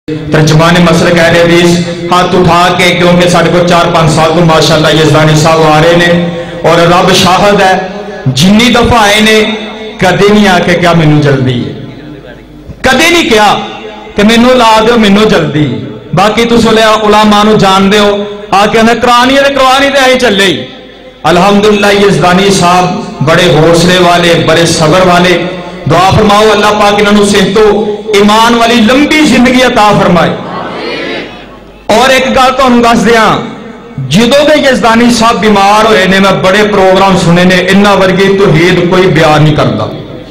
ترجمان مسلک اہل حدیث ہاتھ اٹھا کے، کیونکہ ساڑھے کو 4-5 سال کو ماشاءاللہ یزدانی صاحب آ رہے نے، اور رب شاہد ہے جنی دفعہ آئے نے کدے نہیں آ کے کیا مینوں جلدی ہے، کدے نہیں کیا کہ مینوں لا دیو مینوں جلدی۔ باقی تو علماء نو جان دیو آ کے انہیں کرانی ہے کروانی تے آئی چلے ہی۔ الحمدللہ یزدانی صاحب بڑے حوصلے والے، بڑے صبر والے، دعا فرماؤ اللہ پاک انہوں صحت و ایمان والی لمبی زندگی عطا فرمائے۔ اور ایک گل تو ہم دس دیاں، جدوں دے یزدانی صاحب بیمار ہوئے نے میں بڑے پروگرام سنے نے، انہاں ورگی توحید کوئی بیان نہیں کرتا۔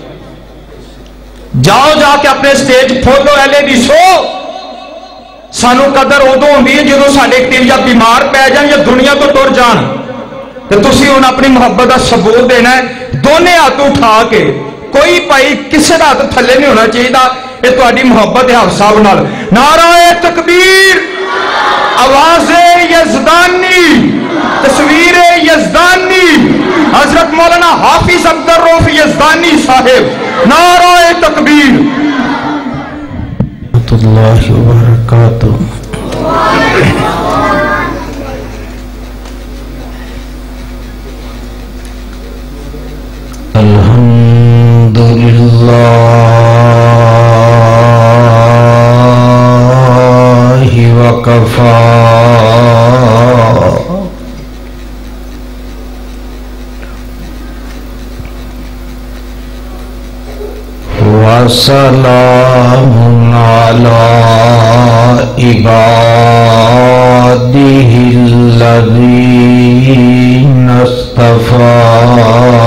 جاؤ جا کے اپنے سٹیج پھولو اہلے دی سو، سانو قدر ادو ہوندی ہے جدوں ساڈے اکتیب یا بیمار پی جان یا دنیا تو ٹر جان، تو تسی ہن اپنی محبت کا ثبوت دینا ہے دونے ہاتھ اٹھا کے، کوئی بھائی کسی کا ہاتھ تھلے نہیں ہونا چاہیے، یہ تہاڈی محبت ہے حافظ صاحب نال۔ نعرہ تکبیر، آواز یزدانی، تصویر یزدانی، حضرت مولانا حافظ عبدالرؤف یزدانی صاحب، نعرہ تکبیر۔ اللہ وبرکاتہ۔ الحمدللہ وکفا وسلام علی عباده الذین اصطفى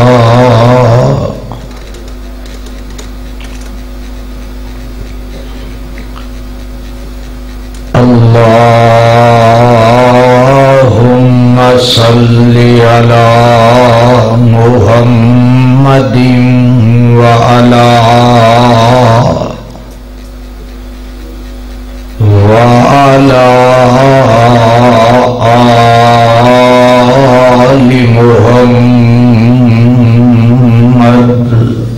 اللہم صلی علی محمد وعلی آل محمد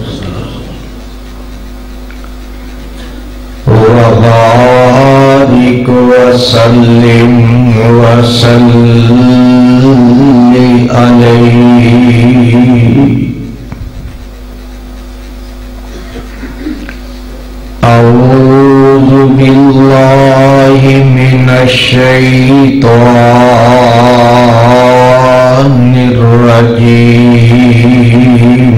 وبارک وسلم علیہ۔ اعوذ باللہ من الشیطان الرجیم،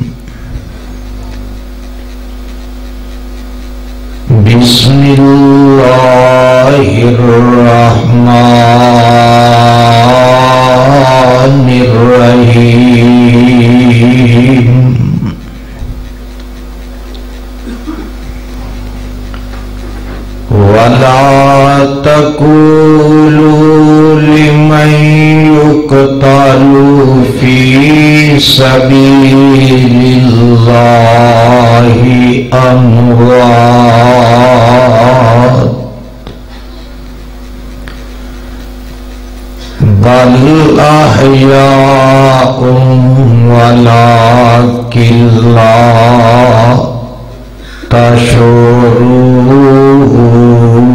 بسم اللہ الرحمن الرحیم۔ وَلَا تَقُولُوا لِمَنْ يُقْتَلُ فِي سَبِيلِ اللَّهِ أَمْوَاتٌ بَلْ أَحْيَاءٌ وَلَكِنْ لَا تشعرون۔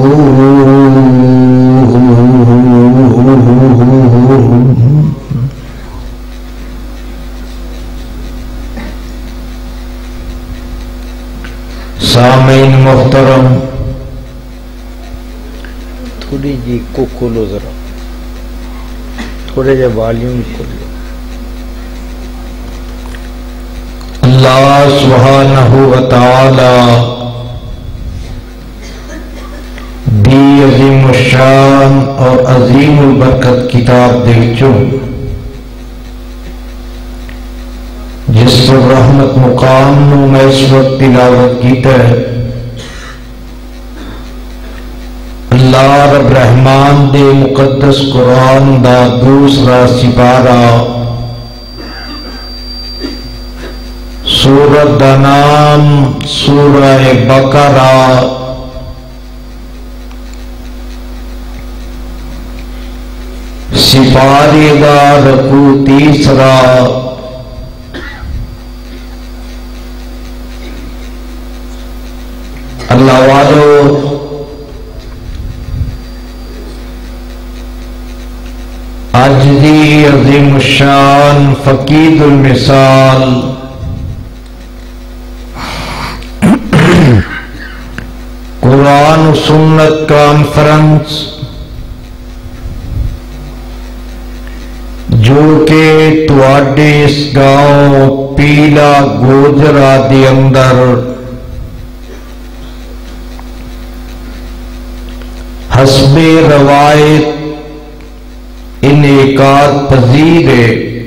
سامعین محترم، تھوڑی جی کو کھولو، ذرا تھوڑے جے والیوم کھولو۔ اللہ سبحانہ وتعالی دی عظیم الشان اور عظیم البرکت کتاب دے وچوں جس پر رحمت مقام نو میں اس وقت تلاوت کیتا ہے، اللہ رب رحمان دے مقدس قرآن دا دوسرا سپارہ، سورت دا نام سورہ بقرہ، سپارے دا رکوع تیسرا، اللہ والو عاجزی عظیم الشان فقید المثال قرآن و سنت کانفرنس جو کہ تواڈے اس گاؤں پیلا گوجرا دے اندر حسب روایت انعقاد پذیر ہے،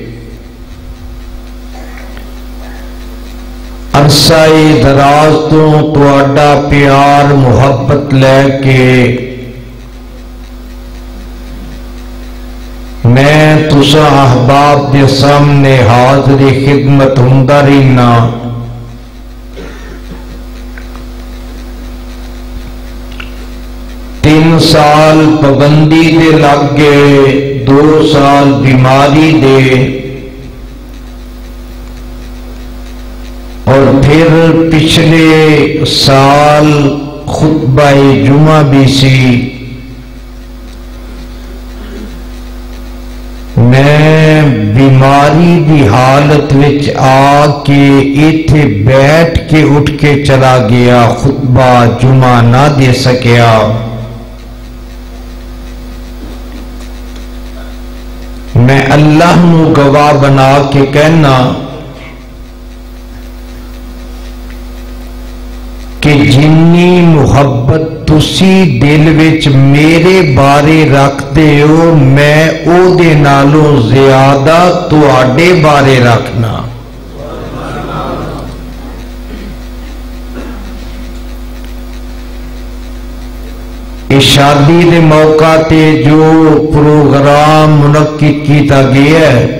عرصہ دراز تو تواڈا پیار محبت لے کے میں تساں احباب دے سامنے حاضر خدمت ہوندا رہنا۔ 3 سال پابندی دے لگ گئے، 2 سال بیماری دے، اور پھر پچھلے سال خطبہ جمعہ بھی سی۔ میں بیماری دی حالت وچ آ کے ایتھے بیٹھ کے اٹھ کے چلا گیا، خطبہ جمعہ نہ دے سکیا۔ میں اللہ نو گواہ بنا کے کہنا کہ جنی محبت تسی دل وچ میرے بارے رکھتے ہو، میں او دے نالوں زیادہ تواڈے بارے رکھنا۔ اس شادی دے موقع تے جو پروگرام منعقد کیتا گیا ہے،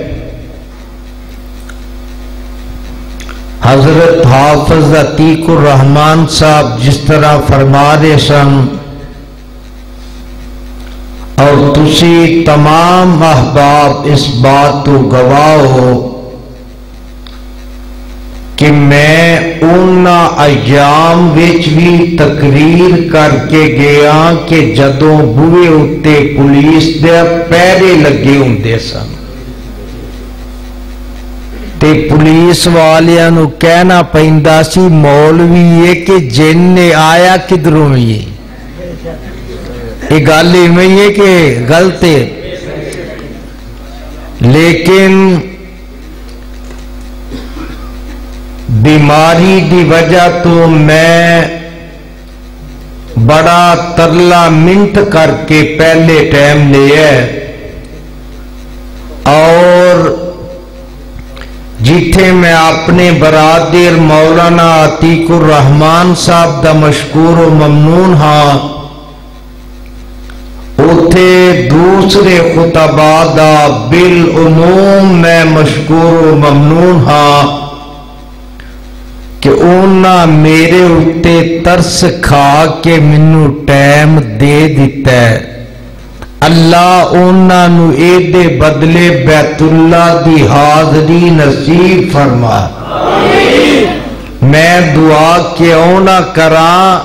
حضرت حافظ عتیق الرحمان صاحب جس طرح فرما رہے سن، اور تسی تمام احباب اس بات تو گواہ ہو کہ میں اونا ایام وچ بھی تقریر کر کے گیا کہ جدوں بوئے اتے پولیس دے پیرے لگے ہوندے سن تے پولیس والیاں نو کہنا پیندا سی مولوی یہ کہ جن نے آیا کدھروں یہ گل میں یہ کہ غلط ہے، لیکن بیماری دی وجہ تو میں بڑا ترلا منت کر کے پہلے ٹائم لیا، اور جتھے میں اپنے برادر مولانا عتیق الرحمان صاحب دا مشکور و ممنون ہاں، اتھے دوسرے خطباء دا بالعموم میں مشکور و ممنون ہاں کہ اونا میرے اتے ترس کھا کے منو ٹائم دے دیتا ہے۔ اللہ اونا نو ایدے بدلے بیت اللہ دی حاضری نصیب فرما۔ میں دعا کیوں نہ کراں،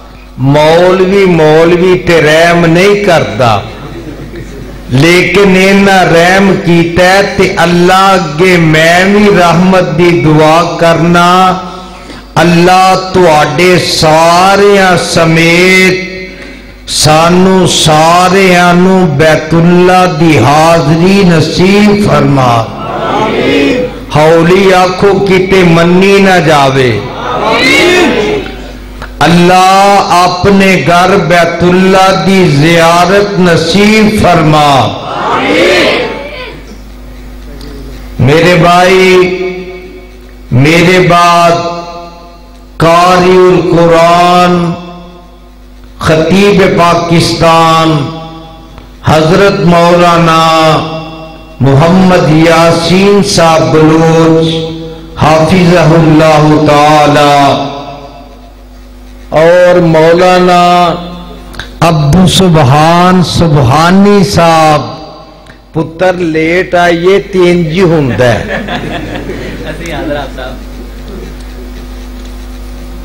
مولوی تے رحم نہیں کردا، لیکن اینا رحم کیتا ہے تے اللہ اگے میں بھی رحمت دی دعا کرنا، اللہ تواڈے ساریاں سمیت سانو ساریاں بیت اللہ دی حاضری نصیب فرما۔ ہولی آنکھوں کیتے منی نہ جاوے، اللہ اپنے گھر بیت اللہ دی زیارت نصیب فرما۔ میرے بھائی، میرے بعد قاری القرآن خطیب پاکستان حضرت مولانا محمد یاسین صاحب بلوچ حافظہ اللہ تعالی، اور مولانا عبد سبحان سبحانی صاحب پتر لیٹ آئیے 3 جی ہوندہ ہے۔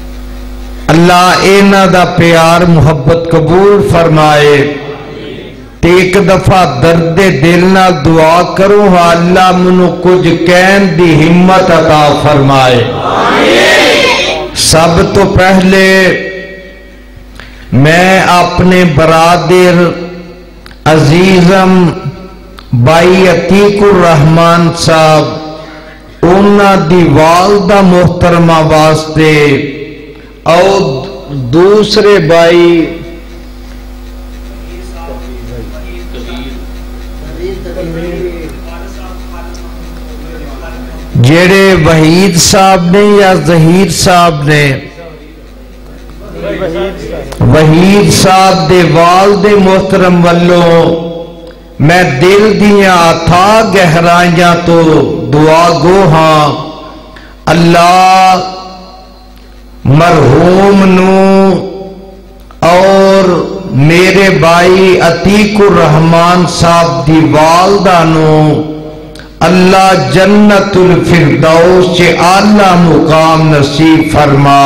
اللہ اینا دا پیار محبت قبول فرمائے۔ تے ایک دفعہ درد دل نال دعا کرو ہاں اللہ منو کچھ کہن دی ہمت عطا فرمائے. سب تو پہلے میں اپنے برادر عزیزم بھائی عتیق الرحمان صاحب انہاں دی والدہ محترمہ واسطے اور دوسرے بھائی جڑے وحید صاحب نے یا ظہیر صاحب نے وحید صاحب دے والد محترم والوں میں دل دیاں اتھا گہرائیاں تو دعا گو ہاں اللہ مرحوم نو اور میرے بھائی عتیق الرحمان صاحب دی والدہ نو اللہ جنت الفردوس سے اعلیٰ مقام نصیب فرما.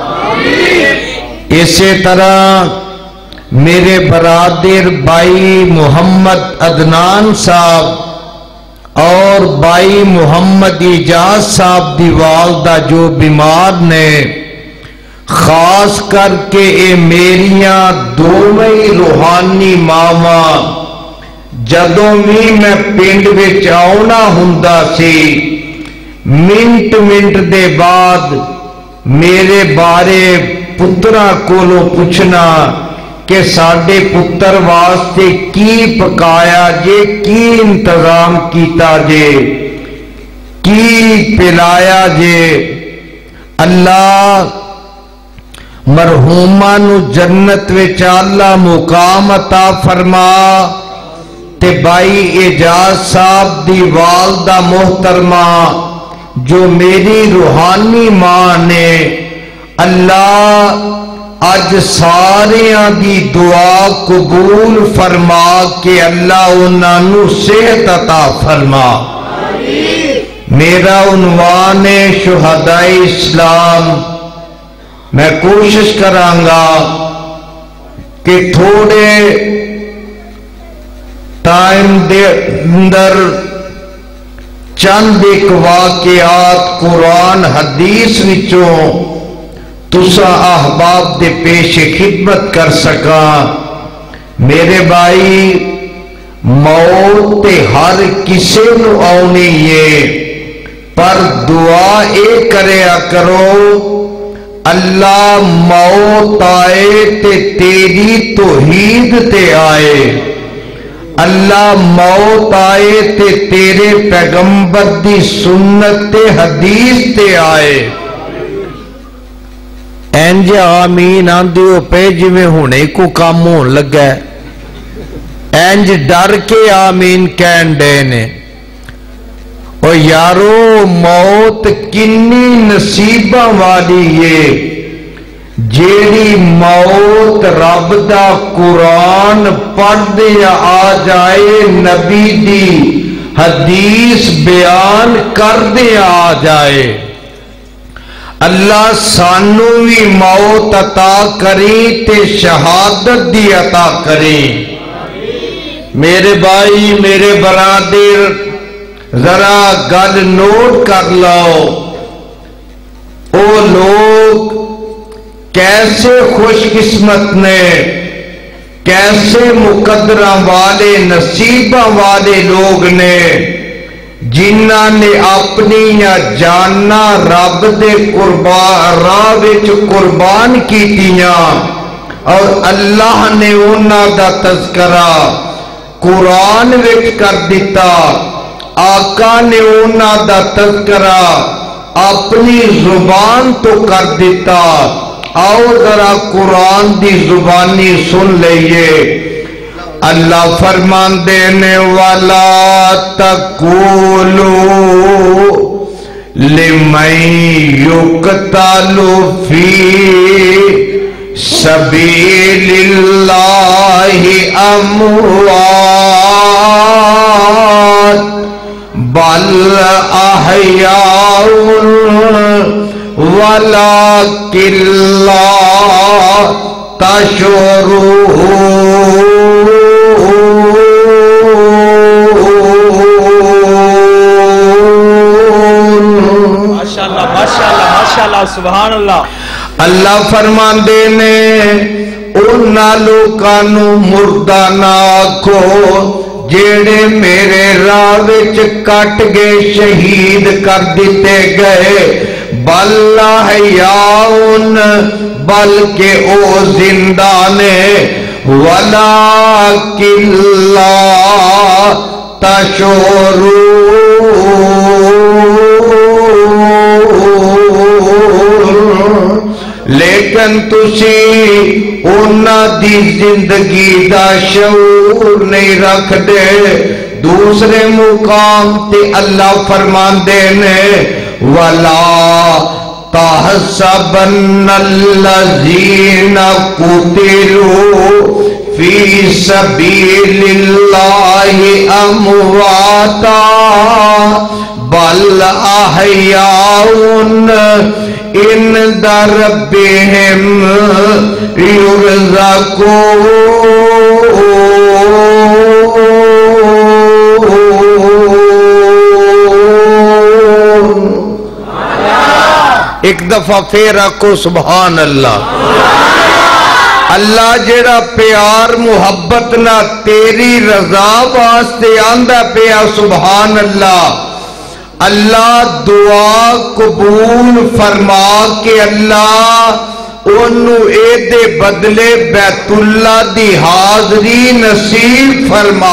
اسی طرح میرے برادر بھائی محمد عدنان صاحب اور بھائی محمد اعجاز صاحب دی والدہ جو بیمار نے خاص کر کے اے میریاں دونوں روحانی ماما جدوں بھی میں پنڈ وچ آؤنا ہوندا سی منٹ منٹ دے بعد میرے بارے پتراں کولوں پوچھنا کہ ساڈے پتر واسطے کی پکایا جے کی انتظام کیتا جے کی پلایا جے. اللہ مرحوماں نو جنت وچ اعلیٰ مقام عطا فرما تے بھائی اعجاز صاحب دی والدہ محترمہ جو میری روحانی ماں نے اللہ اج ساریاں دی دعا قبول فرما کے اللہ انہاں نو صحت عطا فرما. میرا عنوان ہے شہدائے اسلام. میں کوشش کرانگا کہ تھوڑے ٹائم دے اندر چند ایک واقعات قرآن حدیث وچوں تسا احباب دے پیش خدمت کر سکا. میرے بھائی موت تے ہر کسے نو آنی ہے پر دعا اے کریا کرو اللہ موت آئے تے تیری توحید تے آئے اللہ موت آئے تے تیرے پیغمبر دی سنت تے حدیث تے آئے. اینج آمین آندیو پہ جویں ہونے کو کام ہون لگا ہے اینج ڈر کے آمین کہن دینے. اور یارو موت کنی نصیبہ والی ہے جیڑی موت رب دا قرآن پڑھ دیا آ جائے نبی دی حدیث بیان کر دیا آ جائے. اللہ سانو بھی موت عطا کری تے شہادت دی عطا کری. میرے بھائی میرے برادر ذرا گل نوٹ کر لو او لوگ کیسے خوش قسمت نے کیسے مقدرہ والے نصیبہ والے لوگ نے جنہاں نے اپنی یا جاننا رب دے راہ وچ قربان کیتیاں اور اللہ نے انہاں دا تذکرہ قرآن وچ کر دیتا. آقا نے انہاں دا تذکرہ اپنی زبان تو کر دیتا. آؤ ذرا قرآن دی زبانی سن لئیے. اللہ فرمان دینے والا تقولو لمن یقتل فی سبیل اللہ اموات بل احیاء ولکن لا تشعرون. सुभान अल्लाह। अल्लाह फरमांदे ने उन्हां लोकां नूं मुर्दा ना आखो जेड़े मेरे राह विच कट गए, शहीद कर दिते गए। बल्ला हयाउन, बल्कि ओ जिंदा ने। वला किल्ला तशोरून, लेकिन तुसी उन्हां दी जिंदगी दा शऊर नहीं रखदे। दूसरे मुकाम ते अल्लाह फरमांदे ने वला तहसबन्नल्लज़ीना कुतिलू फी सबीलिल्लाहि अमवाता बल अहयाउन इंदा रब्बिहिम युरज़क़ून। एक दफा फिर आखो सुभान अल्लाह। अल्लाह जेड़ा प्यार मुहब्बत ना तेरी रजा वास्ते आंदा पिया सुभान अल्लाह। अल्लाह दुआ कबूल फरमा के अल्लाह ओनू एदे बदले बैतुल्ला दी हाजरी नसीब फरमा।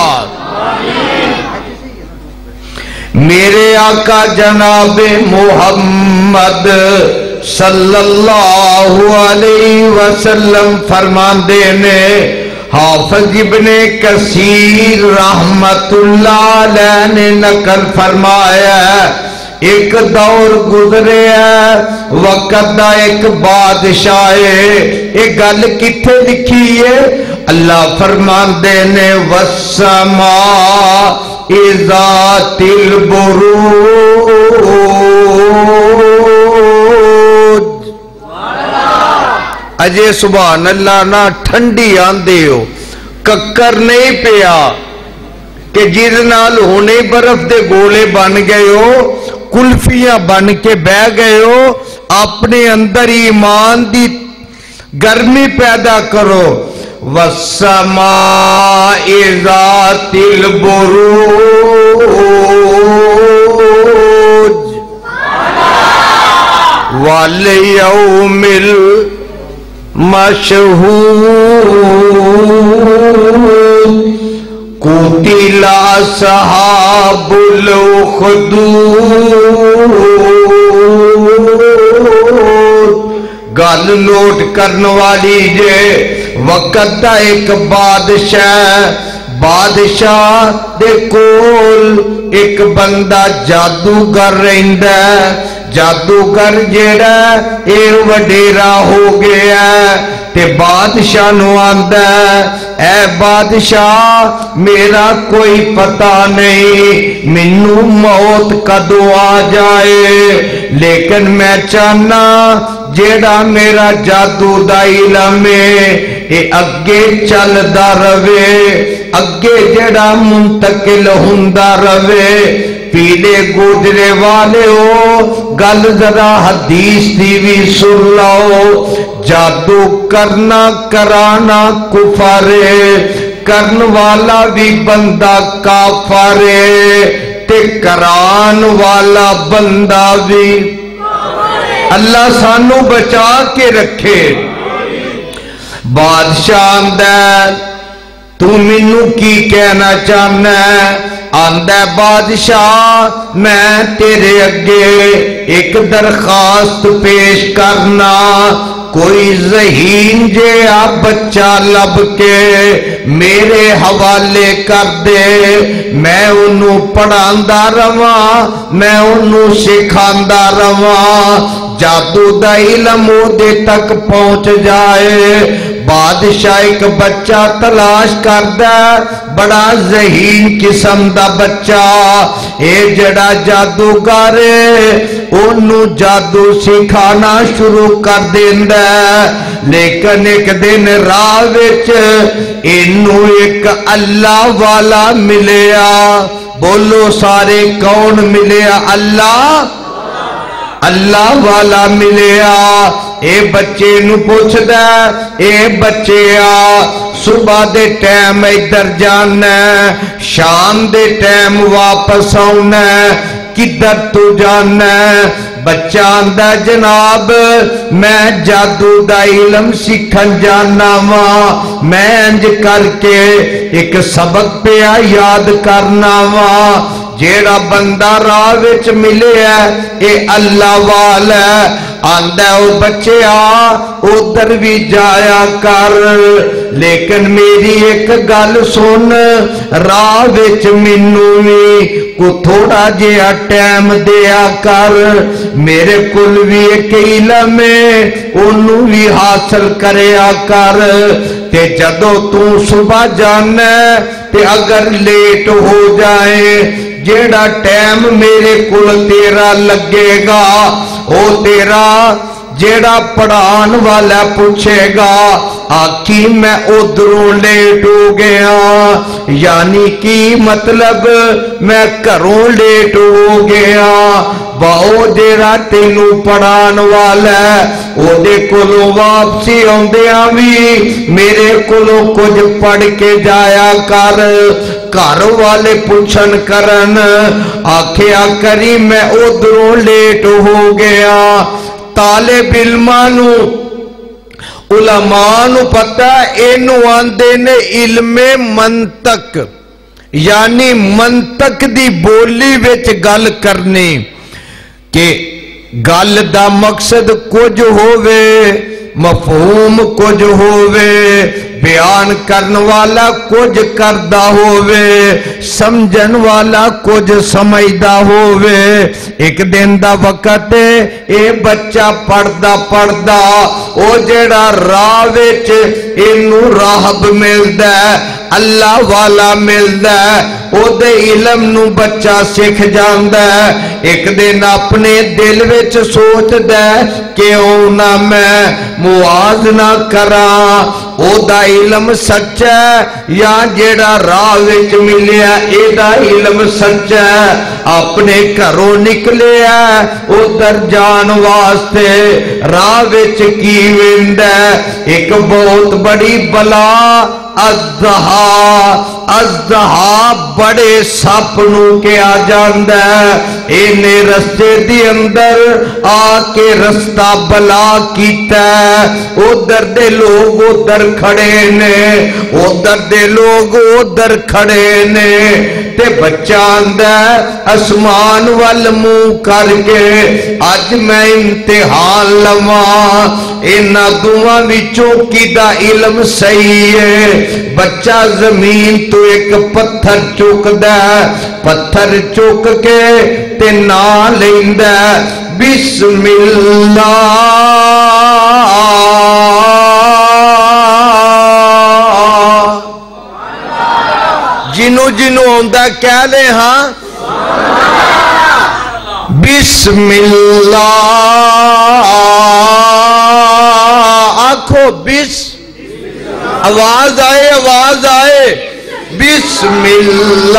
मेरे आका जनाबे मोहम्मद सल्लल्लाहु अलैहि वसल्लम फरमांदे ने, हाफिज इब्ने कसीर रहमतुल्लाह अलैह ने नकल फरमाया, एक दौर गुजरे वक्त दा एक बादशाह है। एक गल किथे लिखी है? अल्लाह फरमांदे ने वस्समा इज़ातिल बुरूज। अजे सुभान अल्लाह ना ठंडी आंदे हो, कक्कर नहीं पिया कि जिस नाल होने बर्फ दे गोले बन गए हो, कुल्फियां बन के बह गए हो। अपने अंदर ईमान दी गर्मी पैदा करो। वस्समाइ ज़ातिल बुरूज वल यौमिल मशहूद कुतिला सहाबुल उखदूद। गल नोट करने वाली जे, वक्त दा एक बादशाह दे कोल एक बंदा जादूगर रहिंदा। जादूगर जेड़ा ए वडेरा हो गया ते बादशाह नू आंदा, ऐ बादशाह मेरा कोई पता नहीं मैनू मौत कदों आ जाए, लेकिन मैं चाहना जेड़ा मेरा जादू दा इलम है ये अगे चलदा रवे, अगे जेड़ा मुंतकिल हुंदा रवे। पीले गुजरे वाले हो गल जरा हदीस दी भी सुन लो। जादू करना कराना कुफरे, करन वाला भी बंदा काफरे, ते करान वाला बंदा भी। अल्लाह सानू बचा के रखे। बादशाह आंदा, तू मैनू की कहना चाहना? आंदा बादशाह मैं तेरे अगे एक दरखास्त पेश करना, कोई ज़हीन जिहा बच्चा लब के मेरे हवाले कर दे, मैं उन्नू पढ़ांदा रवां, मैं उन्नू सिखांदा रवां, जादू दा इलम ओदे तक पहुंच जाए। बादशाह एक बच्चा तलाश करदा, बड़ा ज़हीन किस्म दा बच्चा, ए जड़ा जादूगर ओनू जादू सिखाना शुरू कर देंदा। लेकिन एक दिन राह विच इनू एक अल्लाह वाला मिलिया। बोलो सारे कौन मिलिया? अल्लाह। اللہ والا ملیا اے بچے نو پوچھدا اے بچے صبح دے ٹائم ادھر جانا شام دے ٹائم واپس آنا کدھر تو جانا بچہ آندا جناب میں جادو دا علم سیکھن جانا وا میں انج کر کے ایک سبق پیا یاد کرنا وا جیڑا بندہ راہ وچ ملے اے اللہ والا آندا او بچے ادھر بھی جایا کر لیکن میری ایک گل سن راہ وچ مینوں وی کو تھوڑا جہا ٹائم دیا کر میرے کول بھی ایک علم ہے انہوں بھی حاصل کریا کر تے جدو تو صبح جانا تے اگر لیٹ ہو جائے جیڑا ٹائم میرے کول تیرا لگے گا او تیرا جیڑا پڑھان والا پوچھے گا آکھی میں ادھروں لیٹ ہو گیا یعنی کی مطلب میں گھروں لیٹ ہو گیا باؤ جیڑا تینوں پڑھان والا او دے کولوں واپسی آندیاں بھی میرے کولوں کچھ پڑھ کے جایا کر گھر والے پوچھن کرن آکھیا کری میں ادھروں لیٹ ہو گیا طالب علمانو علماء پتہ اینو آندے نے علم منطق یعنی منطق دی بولی وچ گل کرنی کہ گل دا مقصد کچھ ہووے مفہوم کچھ ہووے بیان کرن والا کچھ کردہ ہووے سمجھن والا کچھ سمجھدہ ہووے ایک دن دا وقت اے بچہ پڑھدا او جیڑا راہ وچ اینو راہب ملدا اللہ والا ملدا او دے علم نو بچہ سکھ جاندا ایک دن اپنے دل وچ سوچدا کیوں نہ میں موازنہ کراں او دا علم سچا یا جیڑا راہ وچ ملیا اے دا علم سچا اپنے گھروں نکلیا ادھر جان واسطے راہ وچ کی ویندا ایک بہت بڑی بلا ازدہا بڑے سپ نو کے آ جاندا اینے رستے دی اندر آ کے رستہ بلا کیتا ادھر دے لوگ ادھر کھڑے نے ادھر دے لوگ ادھر کھڑے نے تے بچہ آندا اسمان وال منہ کر کے اج میں امتحان لواں انہاں دوواں وچوں کیدا علم صحیح ہے بچہ زمین تو ایک پتھر چکدا پتھر چک کے تے نا لیندا بسم اللہ جنوں جنوں ہوندا کہہ لے ہاں بسم اللہ آنکھو آواز آئے بسم اللہ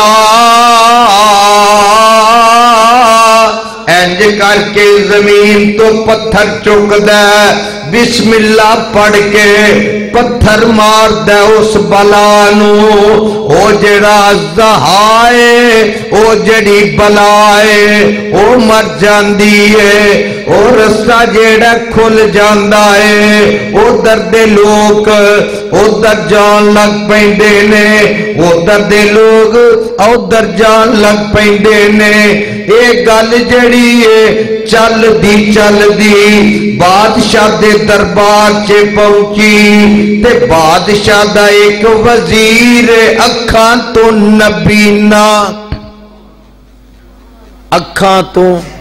انج کر کے زمین تو پتھر چک دے بسم اللہ پڑھ کے پتھر مار دے اس بلانو او جڑا ازدہائے او جڑی بلائے او مر جاندی ہے او رستہ جڑا کھل جاندا ہے او درد لوگ او در جان لگ پیندے نے او درد لوگ او در جان لگ پیندے نے اے گل جڑی ہے چل دی بادشاہ دے دربار چے پہنچی تے بادشاہ دا ایک وزیر اکھاں تو نبینا اکھاں تو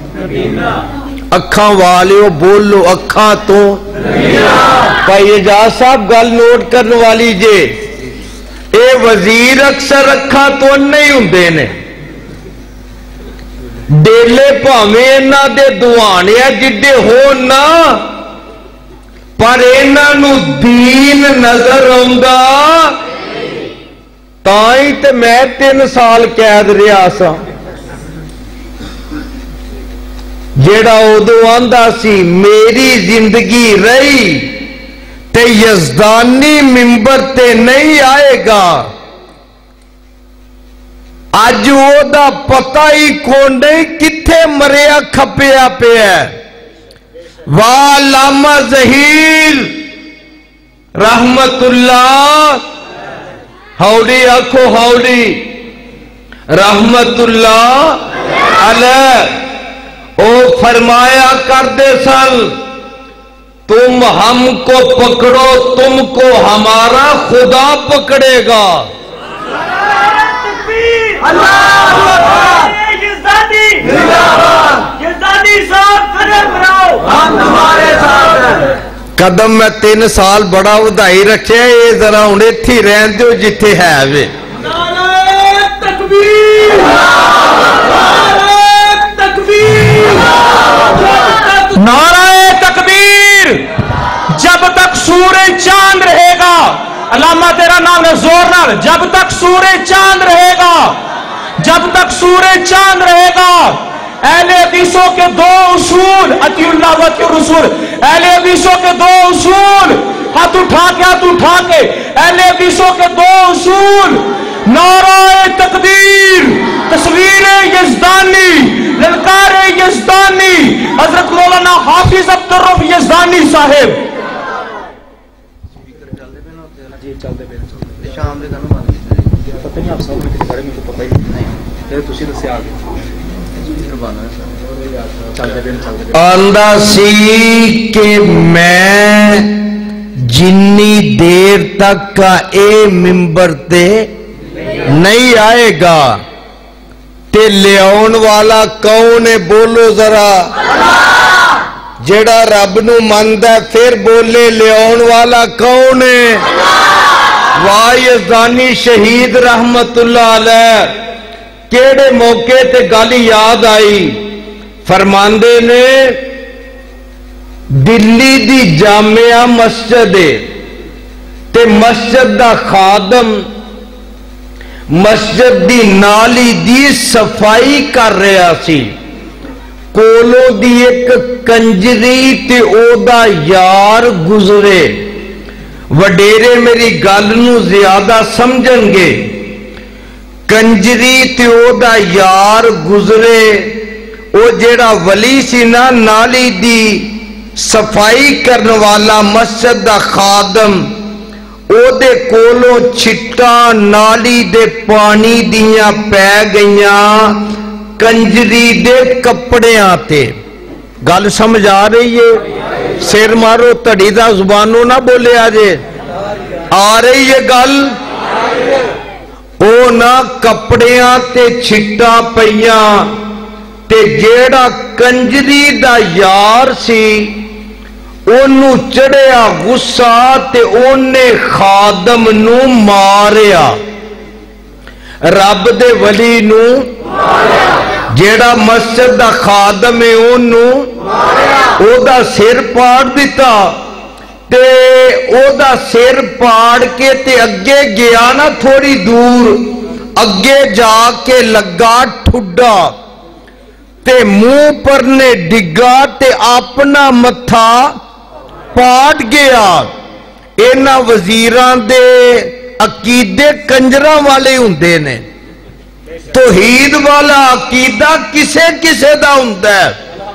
اکھاں والیو بولو اکھاں تو بھائی اجاز صاحب گل نوٹ کرنے والی جے اے وزیر اکثر اکھاں تو نہیں ہوندے نے ڈیلے پاویں انہاں دے دوانے جڈے ہون نا پر انہاں نو دین نظر آوندا تائیں تے میں 3 سال قید رہا سا جیڑا ادو آندا سی میری زندگی رہی تے یزدانی ممبر تے نہیں آئے گا، اج او دا پتہ ہی کون نہیں کتھے مریا کھپیا پیا۔ واہ علامہ ظہیر رحمت اللہ، ہاؤڈی آکھو ہاؤڈی، رحمت اللہ علیہ، او فرمایا کرتے سن تم ہم کو پکڑو تم کو ہمارا خدا پکڑے گا۔ قدم میں 3 سال بڑا ودائی رکھے، یہ ذرا ہوں اتھی رہن دیو جتھے ہے وے۔ نعرہ تکبیر، جب تک سورج چاند رہے گا، علامہ تیرا نام ہے زور نال، جب تک سورج چاند رہے گا، جب تک سورج چاند رہے گا، اہل حدیثوں کے 2 اصول، اطیع اللہ و اطیع الرسول، اہل حدیثوں کے 2 اصول، ہاتھ اٹھا کے اہل حدیثوں کے 2 اصول، نعرہ تکبیر، تصویر یزدانی، للکار یزدانی، حضرت مولانا حافظ عبدالرؤف یزدانی صاحب۔ پتہ نہیں آپ صاحب میں کسی بارے میں پتہ ہی نہیں، تسی دسیا آگے آندہ سی کہ میں جنی دیر تک کا اے ممبر تے نہیں آئے گا تے لیاؤن والا کون ہے؟ بولو ذرا، جیڑا رب نو مندہ پھر بولے لیاؤن والا کون ہے؟ واہ یزدانی شہید رحمت اللہ علیہ کیڑے موقع تے گالی یاد آئی، فرماندے نے دلی دی جامعہ مسجد تے مسجد دا خادم مسجد دی نالی دی صفائی کر رہا سی، کولو دی ایک کنجری تے او دا یار گزرے، وڈیرے میری گل نو زیادہ سمجھن گے، کنجری تے او دا یار گزرے، او جیڑا ولی سی نا نالی دی صفائی کرن والا مسجد دا خادم، او دے کولو چھٹا نالی دے پانی دیاں پہ گئیاں کنجری دے کپڑے آتے۔ گل سمجھ آ رہی ہے؟ سیر مارو تڑی دا زبانوں نہ بولے آجے، آ رہی ہے گل؟ او نا کپڑیاں تے چھٹا پئیاں تے جیڑا کنجری دا یار سی انہوں چڑھیا غصہ تے انہیں خادم نو ماریا، رب دے ولی نو جیڑا مسجد دا خادم ہے انہوں او دا سر پاڑ دیتا تے او دا سر پاڑ کے تے اگے گیا نا تھوڑی دور، اگے جا کے لگا ٹھڈا تے منہ پر نے ڈگا تے اپنا متھا پاٹ گیا۔ اینا وزیران دے عقیدے کنجراں والے ہوندے نے، توحید والا عقیدہ کسے کسے دا ہوندا ہے؟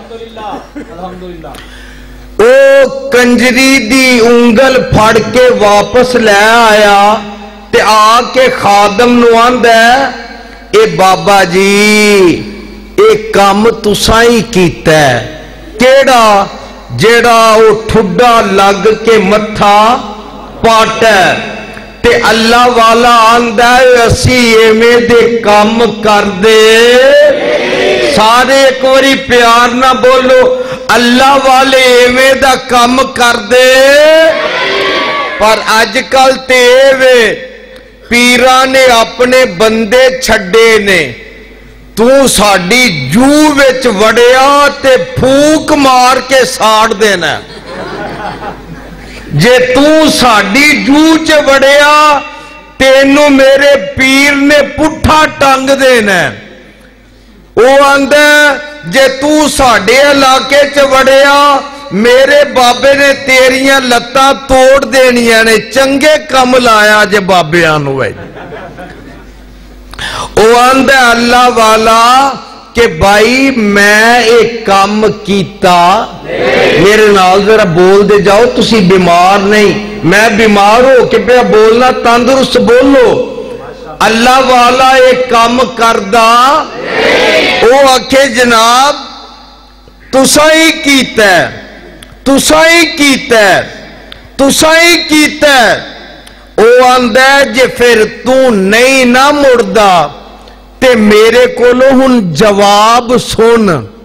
او کنجری دی انگل پھڑ کے واپس لے آیا تے آ کے خادم نو آندا ہے اے بابا جی اے کام تساں ہی کیتا ہے، کیڑا؟ جیڑا او ٹھڈا لگ کے متھا پاٹا تے اللہ والا آندا ہے اسی ایویں دے کام کر دے، سارے ایک واری پیار نہ بولو اللہ والے ایویں دا کام کر دے۔ پر اج کل تے ایوے پیراں نے اپنے بندے چھڈے نے، تو ساڈی جو وچ وڑیا تے پھوک مار کے ساڑ دینا، جے تو ساڈی جو چ وڑیا تینوں میرے پیر نے پٹھا ٹنگ دینا۔ او آندا जे तू साडे इलाके च वड़िया मेरे बाबे ने तेरियां लत्तां तोड़ देनियां ने, चंगे कम लाया जे बाबियां नूं। ओ आंदा अल्लाह वाला कि भाई मैं एक काम कीता, मेरे नाल जरा बोल दे जाओ, तुसी बीमार नहीं, मैं बीमार हो के पे बोलना, तंदुरुस्त बोलो। अल्लाह वाला एक काम करदा, ओ आखे जनाब तुसा ही कीता, तुसा ही कीता, तुसा ही कीता। ओ आंदा जे फिर तू नहीं ना मुड़दा ते मेरे कोलों हुण जवाब सुन।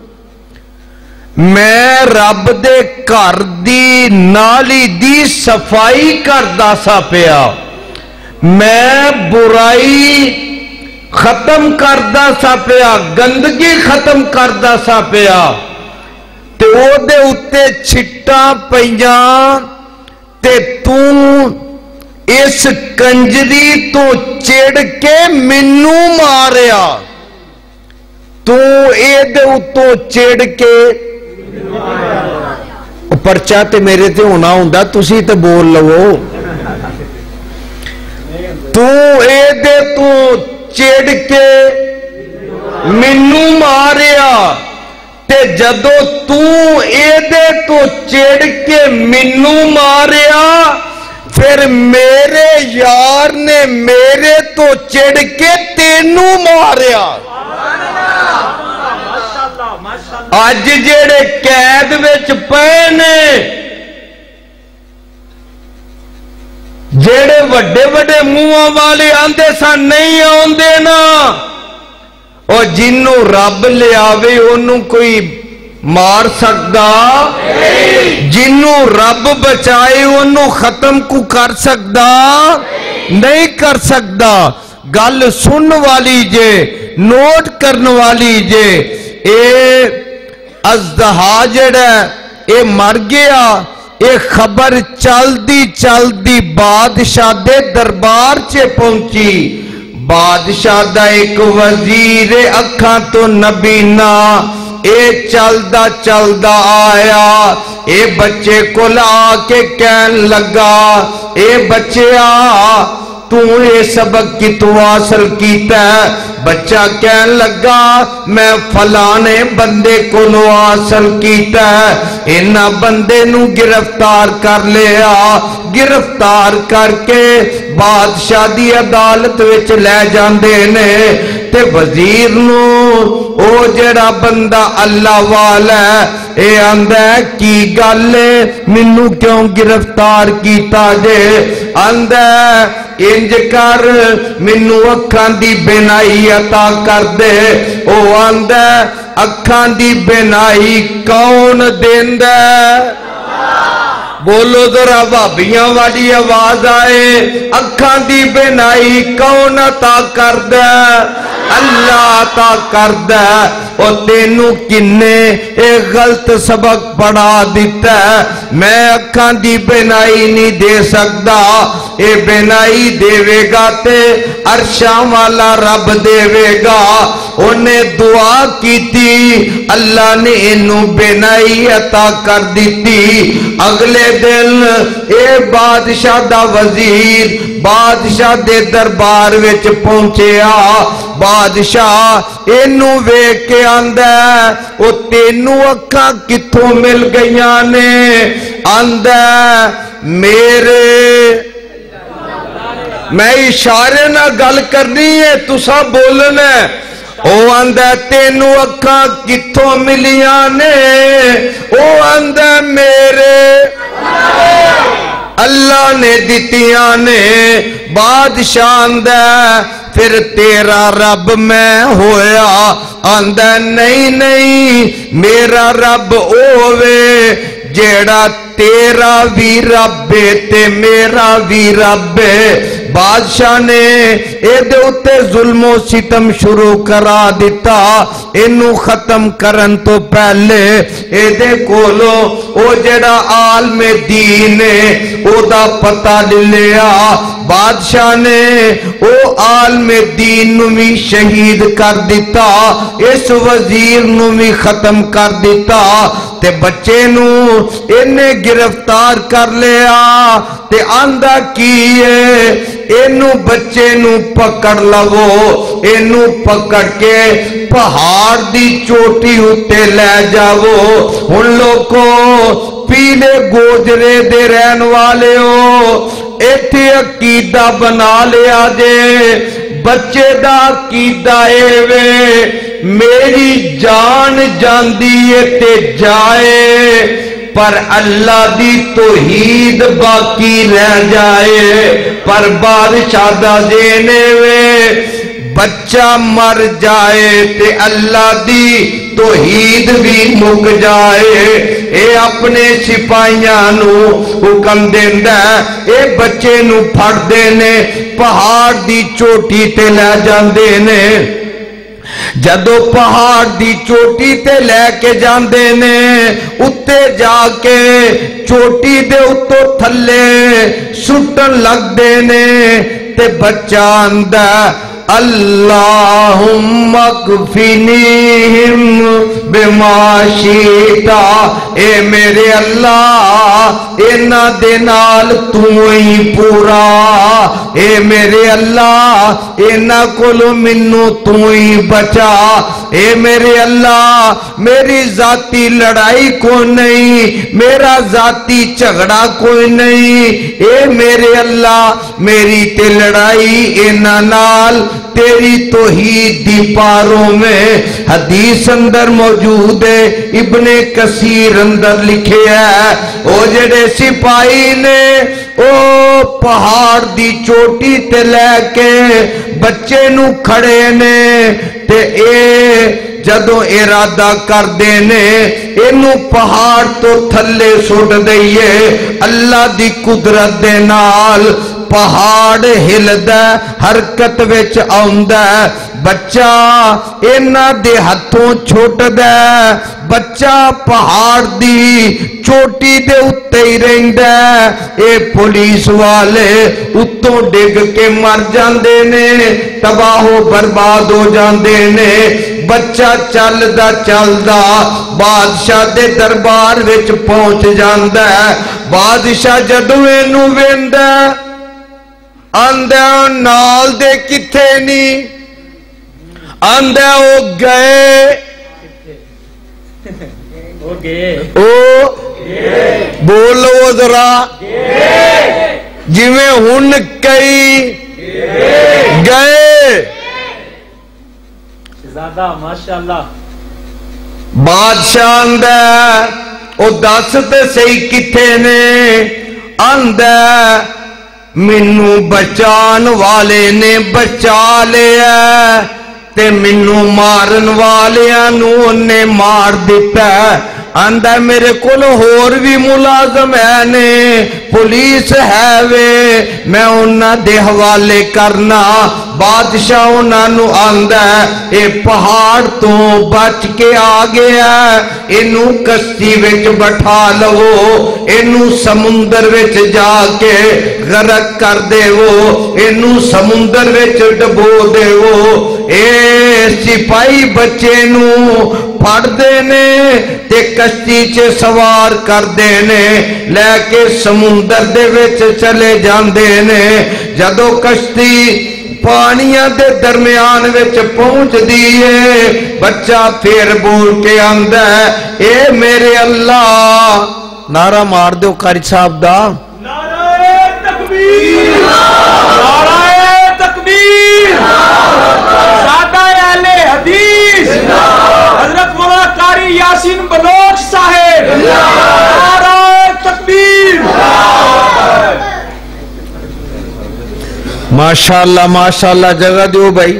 मैं रब दे घर दी नाली दी सफाई करदा सा पिया, मैं बुराई खत्म करदा सा पिया, गंदगी खत्म करदा सा पिया, ते ओदे उत्ते छिट्टां पईयां ते तू इस कंजरी तो चिड़ के मैनू मारिया। तू एदे उत्तों चिड़ के परचा ते मेरे ते होना हुंदा, तुसी ते बोल लवो। तू एदे तो चिड़ के मैनू मारिया, ते जदों तू एदे तो चिड़ के मैनू मारिया, फिर मेरे यार ने मेरे तो चिड़ के तेनू मारिया। अज जेड़े कैद विच पए ने, जेड़े वड्डे वड्डे मुंहां वाले आंदे सन नहीं आउंदे ना, और जिन्नू रब लियावे ओनू कोई मार सकदा, जिन्नू रब बचाए ओनू खत्म को कर सकदा नहीं कर सकदा। गल सुन वाली जे, नोट करने वाली जे, ए अज़दहा जेड़ा ए मर गया, ए खबर चलदी चलदी बादशाह दे दरबार च पहुंची। बादशाह दा एक वजीर अखां तो नबीना ए चलदा चलदा आया, ए बच्चे को आके कहन लगा, ए बच्चिया तू ये सबक कितों हासिल कीता? बच्चा कहन लगा मैं फलाने बंदे को हासिल कीता, इन्हां बंदे नू गिरफ्तार कर लिया, गिरफ्तार करके बादशाह दी अदालत विच ले जांदे ने, ते वजीर नू ओ जेड़ा बंदा अल्लाह वाला ए आंदा की गल मैनू क्यों गिरफ्तार कीता जे? आंदा इंज कर मैनू अखां दी बिनाई अता कर दे। ओ आंदा अखां दी बिनाई कौन देंदा? बोलो जरा भाबियां वाली आवाज आए, अखां दी बिनाई कौन अता करदा? अल्लाह अता करदा। और तेनू किन्ने ए गलत सबक पढ़ा दिता, मैं अखां दी बिनाई नहीं दे सकदा, ए बिनाई देवेगा ते अरशां वाला रब देवेगा। उन्हें दुआ कीती, अल्लाह ने इनू बिनाई अता कर दी। अगले दिन ए बादशाह दा वजीर बादशाह दे दरबार विच पहुंचया। बादशाह इनू वेख के आंदा, ओ तेनू अखां कित्थों मिल गईयां ने? आंदा मेरे, मैं इशारे नाल गल करनी है, तुसा बोलना। ओ आंदा तेनू अखां कित्थों मिलियां ने? ओ आंदा मेरे अल्लाह ने दितियां ने। बादशाह आंदा फिर तेरा रब मैं होया? आंदा नहीं नहीं, मेरा रब ओवे जेड़ा तेरा भी रब है ते मेरा भी रब है। बादशाह ने एदे उत्ते जुल्मो सितम शुरू करा दिता। इनू खत्म करन तो पहले एदे कोलो ओ जेड़ा आलमे दीन है ओदा पता ले लिया। بادشاہ نے او عالم دین نو بھی شہید کر دیتا، اس وزیر نو بھی ختم کر دیتا، تے بچے نو انہیں گرفتار کر لیا تے آندہ کیے اینو بچے نو پکڑ لو، اینو پکڑ کے پہاڑ دی چوٹی ہوتے لے جاؤ۔ ان لوگوں پیلے گوجرے دے رہن والے ہو، ایتھے عقیدہ بنا لیا جے، بچے دا عقیدہ اے وے میری جان جاندی تے جائے پر اللہ دی توحید باقی رہ جائے، پر بادشاہ دا دینے وے بچہ مر جائے تے اللہ دی توحید بھی مک جائے۔ اے اپنے سپاہیاں نو حکم دیندہ اے بچے نو پھڑ دینے پہاڑ دی چوٹی تے لے جاندے نے، جدو پہاڑ دی چوٹی تے لے کے جاندے نے اتے جا کے چوٹی دے اتو تھلے سٹن لگ دینے تے بچہ اندہ اللہم اکفنیہم بما شئتا، اے میرے اللہ اینا دے نال تو ہی پورا، اے میرے اللہ اینا کولو منو تو ہی بچا، اے میرے اللہ میری ذاتی لڑائی کو نہیں، میرا ذاتی جھگڑا کوئی نہیں، اے میرے اللہ میری تے لڑائی اینا نال تیری توحید دی پاروں میں۔ حدیث اندر موجود ہے، ابن کثیر اندر لکھے ہے، او جڑے سپاہی نے او پہاڑ دی چوٹی تے لے کے بچے نو کھڑے نے تے اے جدو ارادہ کر دینے اینو پہاڑ تو تھلے سٹ دئیے، اللہ دی قدرت دے نال پہاڑ ہلدا حرکت وچ آوندا، بچہ اینا دے ہتھوں چھوٹ دے، بچہ پہاڑ دی چوٹی دے اتے ہی رہندا، اے پولیس والے اتوں ڈگ کے مر جاندے نے، تباہ و برباد ہو جاندے نے۔ بچہ چلدا چلدا بادشاہ دے دربار وچ پہنچ جاندا ہے، بادشاہ جدوں اینوں ویندا آندہ نال دے کتھے نہیں، آندہ او گئے او بولو ذرا جویں ہن کئی گئے، زیادہ ماشاءاللہ۔ بادشاہ آندہ او دس تے صحیح کتھے نے، آندہ منو بچان والے نے بچا لیا تے منو مارن والیاں نو نے مار دیتا، آندہ میرے کول ہور بھی ملازم ہے نے، پولیس ہے وے میں انہاں دے حوالے کرنا۔ بادشاہ انہاں نو آندہ اے پہاڑ تو بچ کے آ گیا، اینو کشتی وچ بٹھا لو، اینو سمندر وچ جا کے غرق کر دے وہ، اینو سمندر وچ ڈبو دے وہ۔ اے سپاہی بچے نو پھڑ دینے تے کشتی چے سوار کر دینے، لے کے سمندر دے وچ چلے جاندے نے، جدو کشتی پانیاں دے درمیان وچ پہنچ دیئے، بچہ پھر بول کے آندہ اے میرے اللہ، نعرہ مار دو قاری صاحب دا، نعرہ تکبیر، نعرہ تکبیر، سادہ اہل حدیث حضرت مولانا قاری یاسین بلوچ صاحب، نعرہ تکبیر۔ ماشاءاللہ ماشاءاللہ، جگہ دیو بھائی۔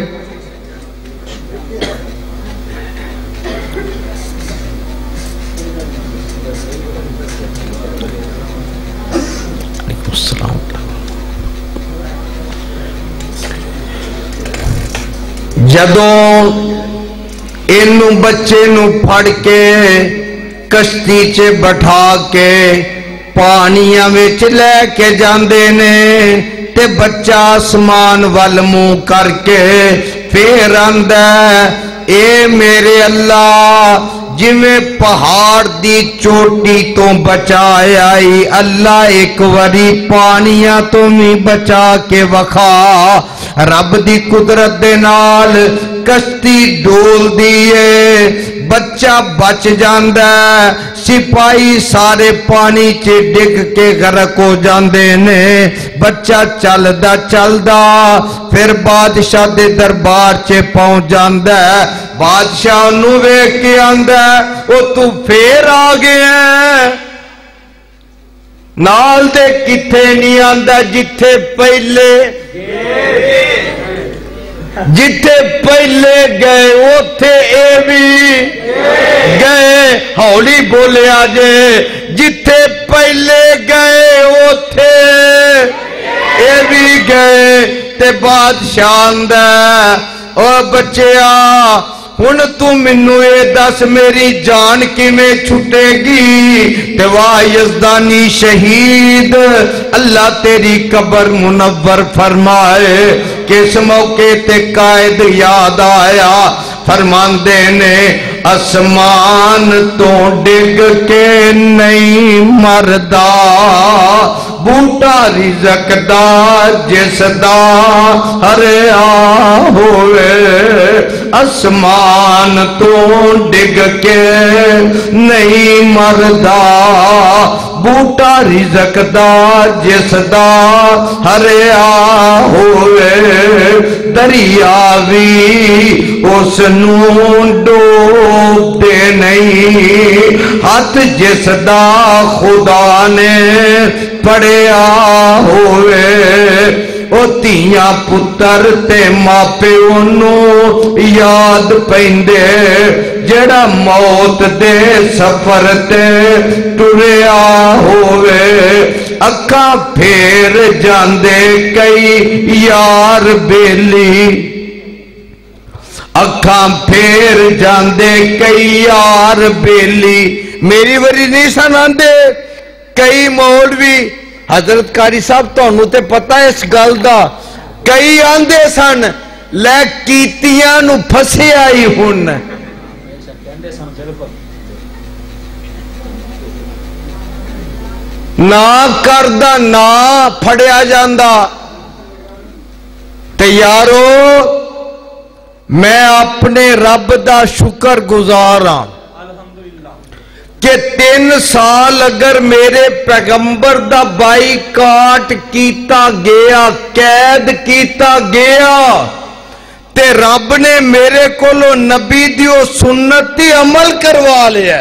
جدوں اینو بچے نو پھڑ کے کشتی چے بٹھا کے پانیاں وچ لے کے جاندے نے، تے بچہ آسمان وال منہ کر کے پھر آندا اے میرے اللہ جویں پہاڑ دی چوٹی تو بچایا ہی اللہ ایک واری پانیاں تو بھی بچا کے وکھا۔ رب دی قدرت دے نال کشتی ڈول دیئے، بچہ بچ جاندہ، سپاہی سارے پانی چے ڈگ کے غرق ہو جاندے نے، بچہ چلدا چلدا پھر بادشاہ دے دربار چے پہنچ جاندہ، بادشاہ نو ویکھ کے آندا او تو پھر آ گیا نال دے کتھے نہیں آندا جتھے پہلے گئے اوتھے اے بھی گئے، ہولی بولے آجے جتھے پہلے گئے اوتھے اے بھی گئے تے بادشاہ آندا او بچیا ہن تو منو اے دس میری جان کیویں چھٹے گی؟ تے واہ یزدانی شہید اللہ تیری قبر منور فرمائے۔ کس موقع تے قائد یاد آیا، فرماندے نے آسمان تو ڈگ کے نہیں مردا، بوٹا رزق دا جس دا ہریا ہوئے، آسمان تو ڈگ کے نہیں مردا، بوٹا رزق دا جس دا ہریا ہوئے، دریا بھی اس نوں ڈوب دے نہیں، ہاتھ جس دا خدا نے پڑیا ہوئے، او تیاں پتر تے ماپے انہوں یاد پیندے، جڑا موت دے سفر تے ٹریا ہوئے، اکھاں پھیر جاندے کئی یار بیلی، اکھاں پھیر جاندے کئی یار بیلی، میری وری نہیں سناندے کئی مولوی حضرت قاری صاحب تانوں تے پتہ اس گل دا، کئی آندے سن لے کیتیاں نو پھسے آئی ہن، نہ کردہ نہ پھڑیا جاندہ، تے یارو میں اپنے رب دا شکر گزاراں کہ 3 سال اگر میرے پیغمبر دا بائیکاٹ کیتا گیا، قید کیتا گیا، تے رب نے میرے کولو نبی دیو سنتی عمل کروا لیا،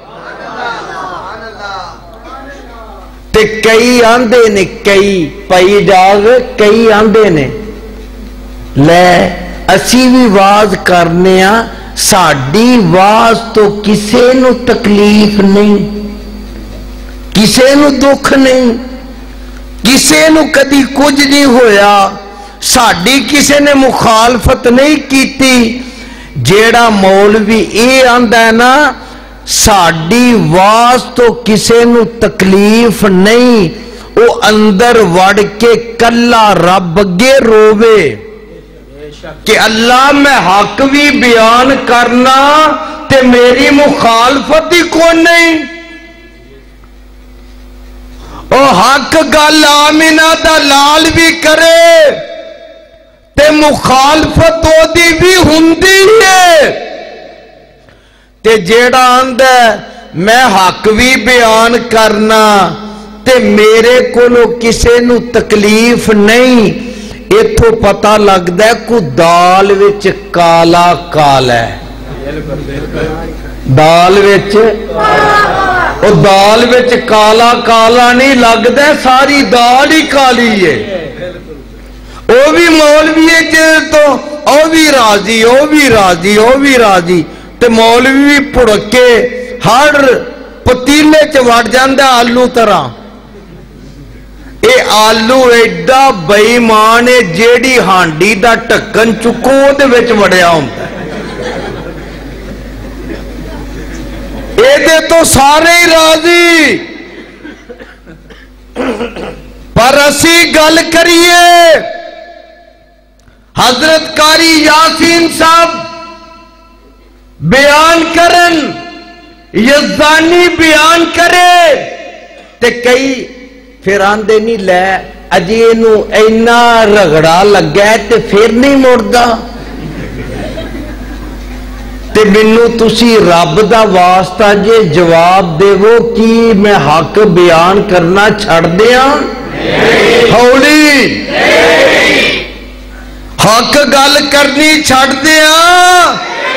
تے کئی آندے نے، کئی پئی جاگ کئی آندے نے لے اسی بھی واز کرنے ہاں، ساڈی واز تو کسے نو تکلیف نہیں، کسے نو دکھ نہیں، کسے نو کدی کچھ نہیں ہویا، ساڈی کسے نے مخالفت نہیں کیتی، جیڑا مولوی اے آندا ہے نا ساڈی واز تو کسے نو تکلیف نہیں، او اندر وڑ کے کلا رب اگے روے کہ اللہ میں حق بھی بیان کرنا تے میری مخالفت ہی کون نہیں، او حق گل آمینہ دا لال بھی کرے تے مخالفت او دی بھی ہوندی ہے، تے جیڑا آندہ میں حق بھی بیان کرنا تے میرے کولو کسے نو تکلیف نہیں، ایتھو پتہ لگدا ہے کو دال وچ کالا کالا ہے، دال وچ او دال وچ کالا کالا نہیں لگدا، ساری دال ہی کالی ہے، او بھی مولوی ہے تو او بھی راضی، او بھی راضی، او بھی راضی، تے مولوی بھی پڑکے ہر پتیلے چ وڑ جاندا آلو طرح، اے آلو ایڈا بےمان ہے جیڑی ہانڈی دا ٹکن چکو دے وچ وڑیا ہوندا ہے، اے دے تو سارے ہی راضی، پر اسی گل کریے حضرت قاری یاسین صاحب بیان کرن یزدانی بیان کرے تے کئی پھر آندے نہیں لے اجی نو اینا رگڑا لگا ہے تے پھر نہیں مڑدا تے مینوں تسی رب دا واسطہ جے جواب دے وہ کی میں حق بیان کرنا چھڑ دیاں ہولی حق گل کرنی چھڑ دیاں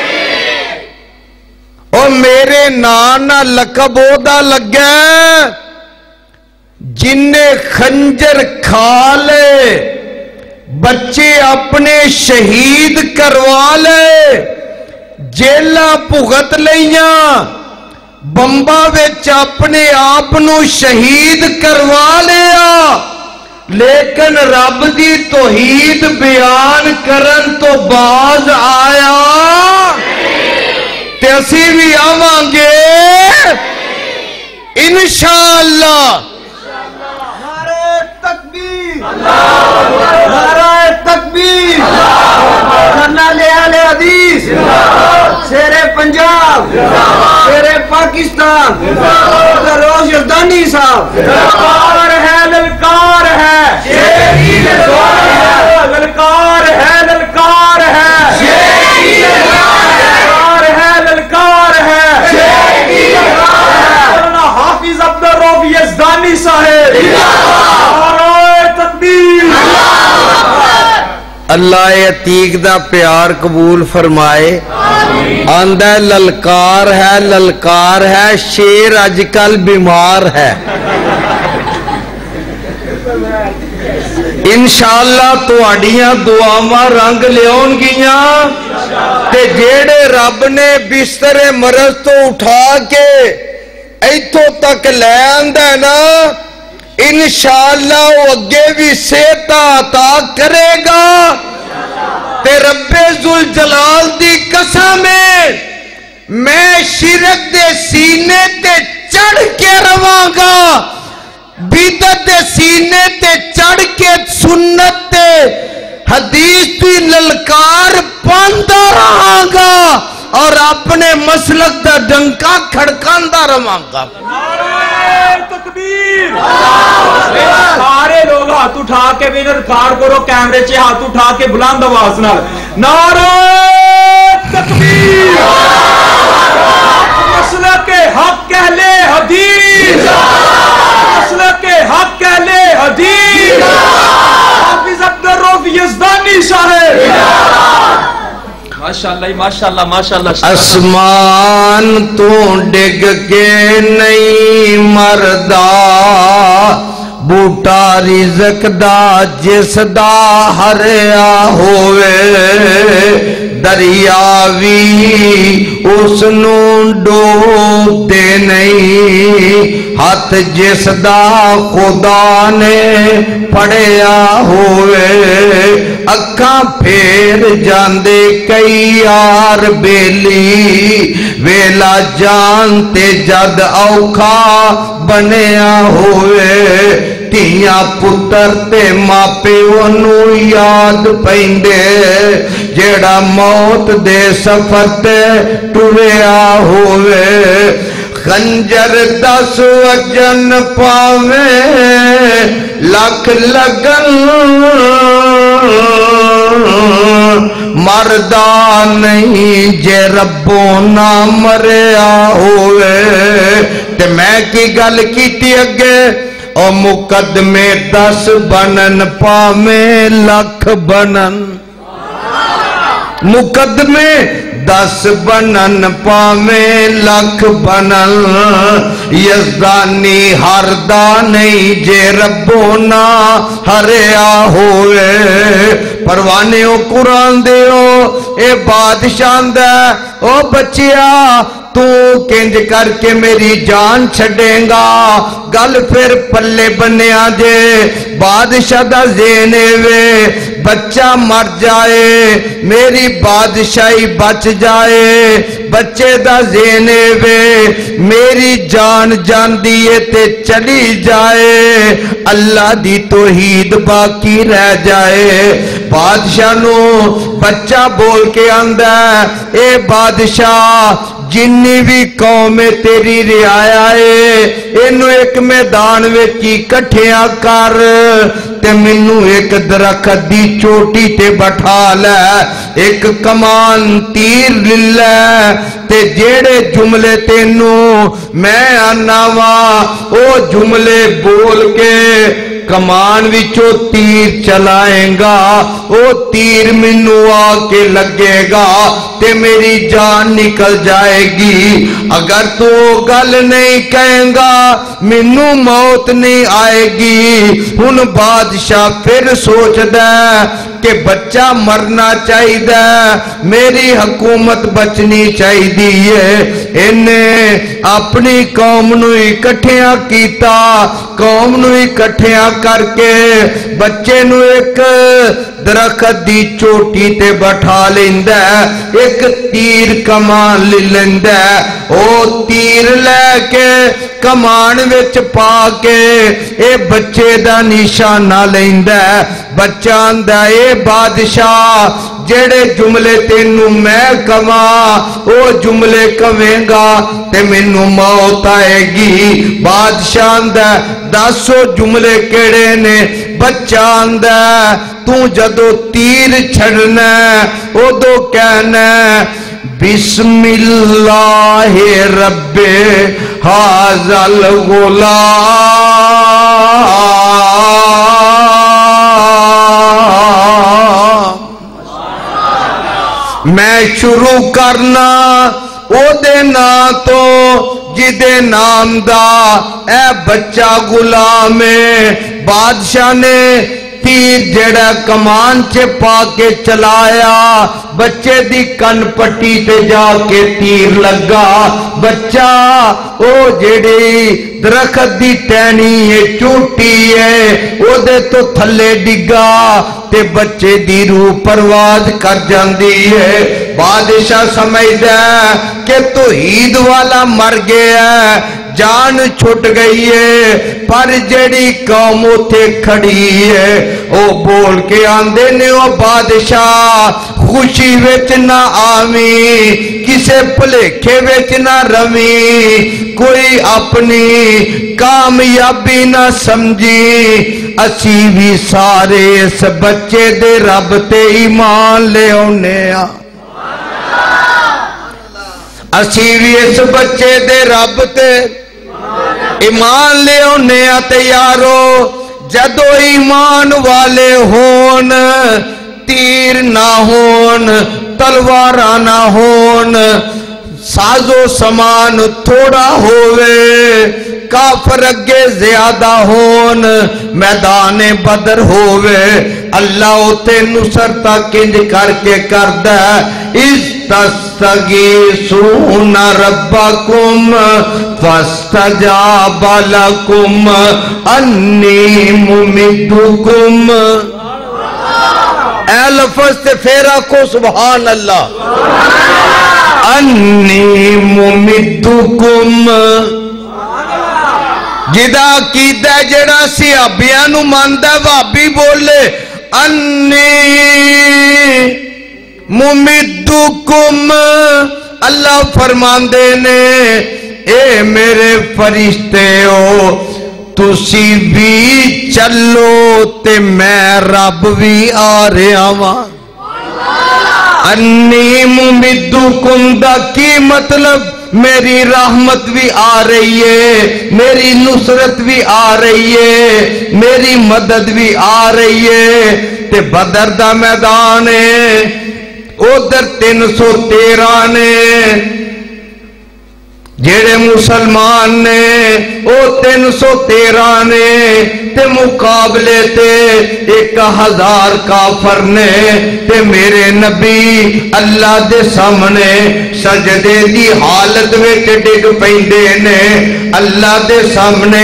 اور میرے نانا لقب اودا لگا جن خنجر کھا لے بچے اپنے شہید کروا لے جیلاں بھگت لیاں بمبا وچ اپنے آپ نو شہید کروا لیا لیکن رب دی توحید بیان کرن تو باز آیا تے اسی بھی آواں گے انشاءاللہ نعرہ تکبیر نعرہ تکبیر کرنا لے آلے حدیث شیر پنجاب شیر پاکستان روش یزدانی صاحب للکار ہے للکار ہے للکار ہے للکار ہے للکار ہے حافظ عبدالرؤف یزدانی صاحب نعرہ تکبیر اللہ عتیق دا پیار قبول فرمائے آندہ للکار ہے شیر اج کل بیمار ہے انشاءاللہ تواڈیاں دعاواں رنگ لیاون گیاں تے جیڑے رب نے بستر مرض تو اٹھا کے ایتھوں تک لے آندا ہے نا انشاءاللہ وہ اگے بھی صحت عطا کرے گا تے رب ذوالجلال دی قسم ہے میں شرک دے سینے تے چڑھ کے رواں گا بدعت دے سینے تے چڑھ کے سنت تے حدیث دی للکار پاندا رہاں گا اور اپنے مسلک دا ڈنکا کھڑکاندا رہاں گا تکبیر سارے لوگ ہاتھ اٹھا کے بھی ریکارڈ کرو کیمرے چ ہاتھ اٹھا کے بلند آواز نال نعرہ تکبیر مسلک حق اہل حدیث مسلک حق اہل حدیث حافظ عبدالرؤف یزدانی صاحب ماشاءاللہ ماشاءاللہ ماشاءاللہ اسمان تو ڈگ کے نہیں مردا بوٹا رزق دا جس دا ہریا ہوئے دریا بھی اس نو ڈوب دے نہیں ہاتھ جس دا خدا نے پڑیا ہوئے اکھاں پھیر جاندے کئی یار بیلی ویلا جان تے جد اوکھا بنیا ہوئے تیاں پتر تے ماپے انہوں یاد پہندے جیڑا موت دے سفر تے ٹریا ہوئے خنجر 10 وجن پاوے لکھ لگن مردہ نہیں جے ربو نہ مریا ہوئے تے میں کی گل کیتی اگے او مقدمے 10 بنن پاویں لکھ بنن مقدمے 10 بنن پاویں لکھ بنن یزدانی ہردا نہیں جے ربو نہ ہریا ہوئے پروانے او قرآن دیو اے بادشاہ دا او بچیا تو کنج کر کے میری جان چھڑیں گا گل پھر پلے بنیا جے بادشاہ دا زینے وے بچہ مر جائے میری بادشاہی بچ جائے بچے دا زینے وے میری جان جان دیے تے چلی جائے اللہ دی توحید باقی رہ جائے بادشاہ نو بچہ بول کے آندا اے بادشاہ جنی بھی قوم تیری رعایا ہے انو ایک میدان وچی کٹھیاں کر تے منو ایک درخت دی چوٹی تے بٹھا لے ایک کمان تیر لے تے جیڑے جملے تینو میں آنا وا او جملے بول کے کمان وچوں تیر چلائیں گا او تیر منو آ کے لگے گا تے میری جان نکل جائے گی اگر تو گل نہیں کہیں گا منو موت نہیں آئے گی ہن بادشاہ پھر سوچ دے کہ بچہ مرنا چاہی دے میری حکومت بچنی چاہی دیئے انہیں اپنی قوم نو اکٹھیاں کیتا قوم نو اکٹھیاں کر کے بچے نو ایک درخت دی چوٹی تے بٹھا لیندہ ایک تیر کمان لے لیندہ او تیر لے کے کمان وچ پا کے اے بچے دا نشانہ لیندہ بچہ آندہ اے بادشاہ جڑے جملے تینو میں کما او جملے کمیں گا تے منو موت آئے گی بادشاہ آندہ 10 جملے کیڑے نے بچہ آندہ تو جدو تیر چھڑنا او دو کہنا بسم اللہ رب ھذا الغلام میں شروع کرنا او دے نا تو جدے نام دا اے بچہ غلام بادشاہ نے تیر جڑا کمان چے پا کے چلایا بچے دی کن پٹی تے جا کے تیر لگا بچہ او جڑی درخت دی ٹہنی ہے چوٹی ہے او دے تو تھلے ڈگا تے بچے دی روح پرواز کر جاندی ہے بادشاہ سمجھ دے کہ توحید والا مر گیا جان چھٹ گئی ہے پر جڑی قوم تے کھڑی ہے او بول کے آندے نے او بادشاہ خوشی وچ نہ آویں کسے بھلیکھے وچ نہ رویں کوئی اپنی کامیابی نہ سمجھی اسی بھی سارے اس بچے دے رب تے ایمان لے اونے اسی بھی اس بچے دے رب تے ایمان لے اونے تے یارو جدو ایمان والے ہون تیر نہ ہون تلوارہ نہ ہون سازو سامان تھوڑا ہوئے کافر اگے زیادہ ہون میدان بدر ہوئے اللہ اتے نصرتا کنج کر کے کردہ استستغیثون ربکم فاستجاب لکم انی ممدکم اے لفظ تے پھیرا کو سبحان اللہ انی ممدکم جدا کیتا جڑا صحابیانو ماندہ وابی بولے انی ممدکم اللہ فرماندے نے اے میرے فرشتے ہو تسی بھی چلو تے میں رب بھی آ رہا ہاں انی ممدکم دا کی مطلب میری رحمت بھی آ رہی ہے میری نصرت بھی آ رہی ہے میری مدد بھی آ رہی ہے تے بدر دا میدان ہے ادھر 313 نے جڑے مسلمان نے او 313 نے تے مقابلے تے 1000 کافر نے تے میرے نبی اللہ دے سامنے سجدے دی حالت وچ ڈگ پیندے نے اللہ دے سامنے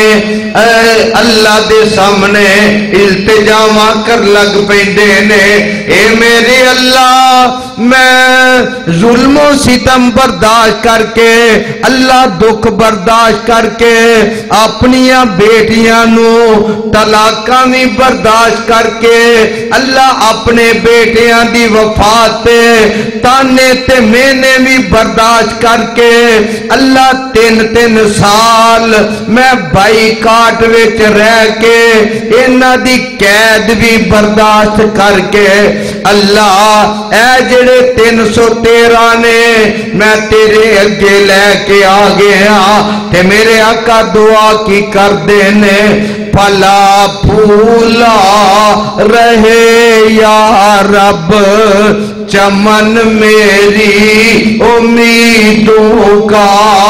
التجا کر لگ پیندے نے اے میرے اللہ میں ظلم و ستم برداشت کر کے اللہ دکھ برداشت کر کے اپنیاں بیٹیاں نو طلاقاں بھی برداشت کر کے اللہ اپنے بیٹیاں دی وفات تے تانے تے مینے بھی برداشت کر کے اللہ 3 سال میں بائی کاٹ وچ رہ کے انہاں دی قید بھی برداشت کر کے اللہ اے جڑے 313 نے میں تیرے اگے لے کے آ گیا تے میرے آقا دعا کی کر دینے پھلا پھولا رہے یا رب چمن میری امیدوں کا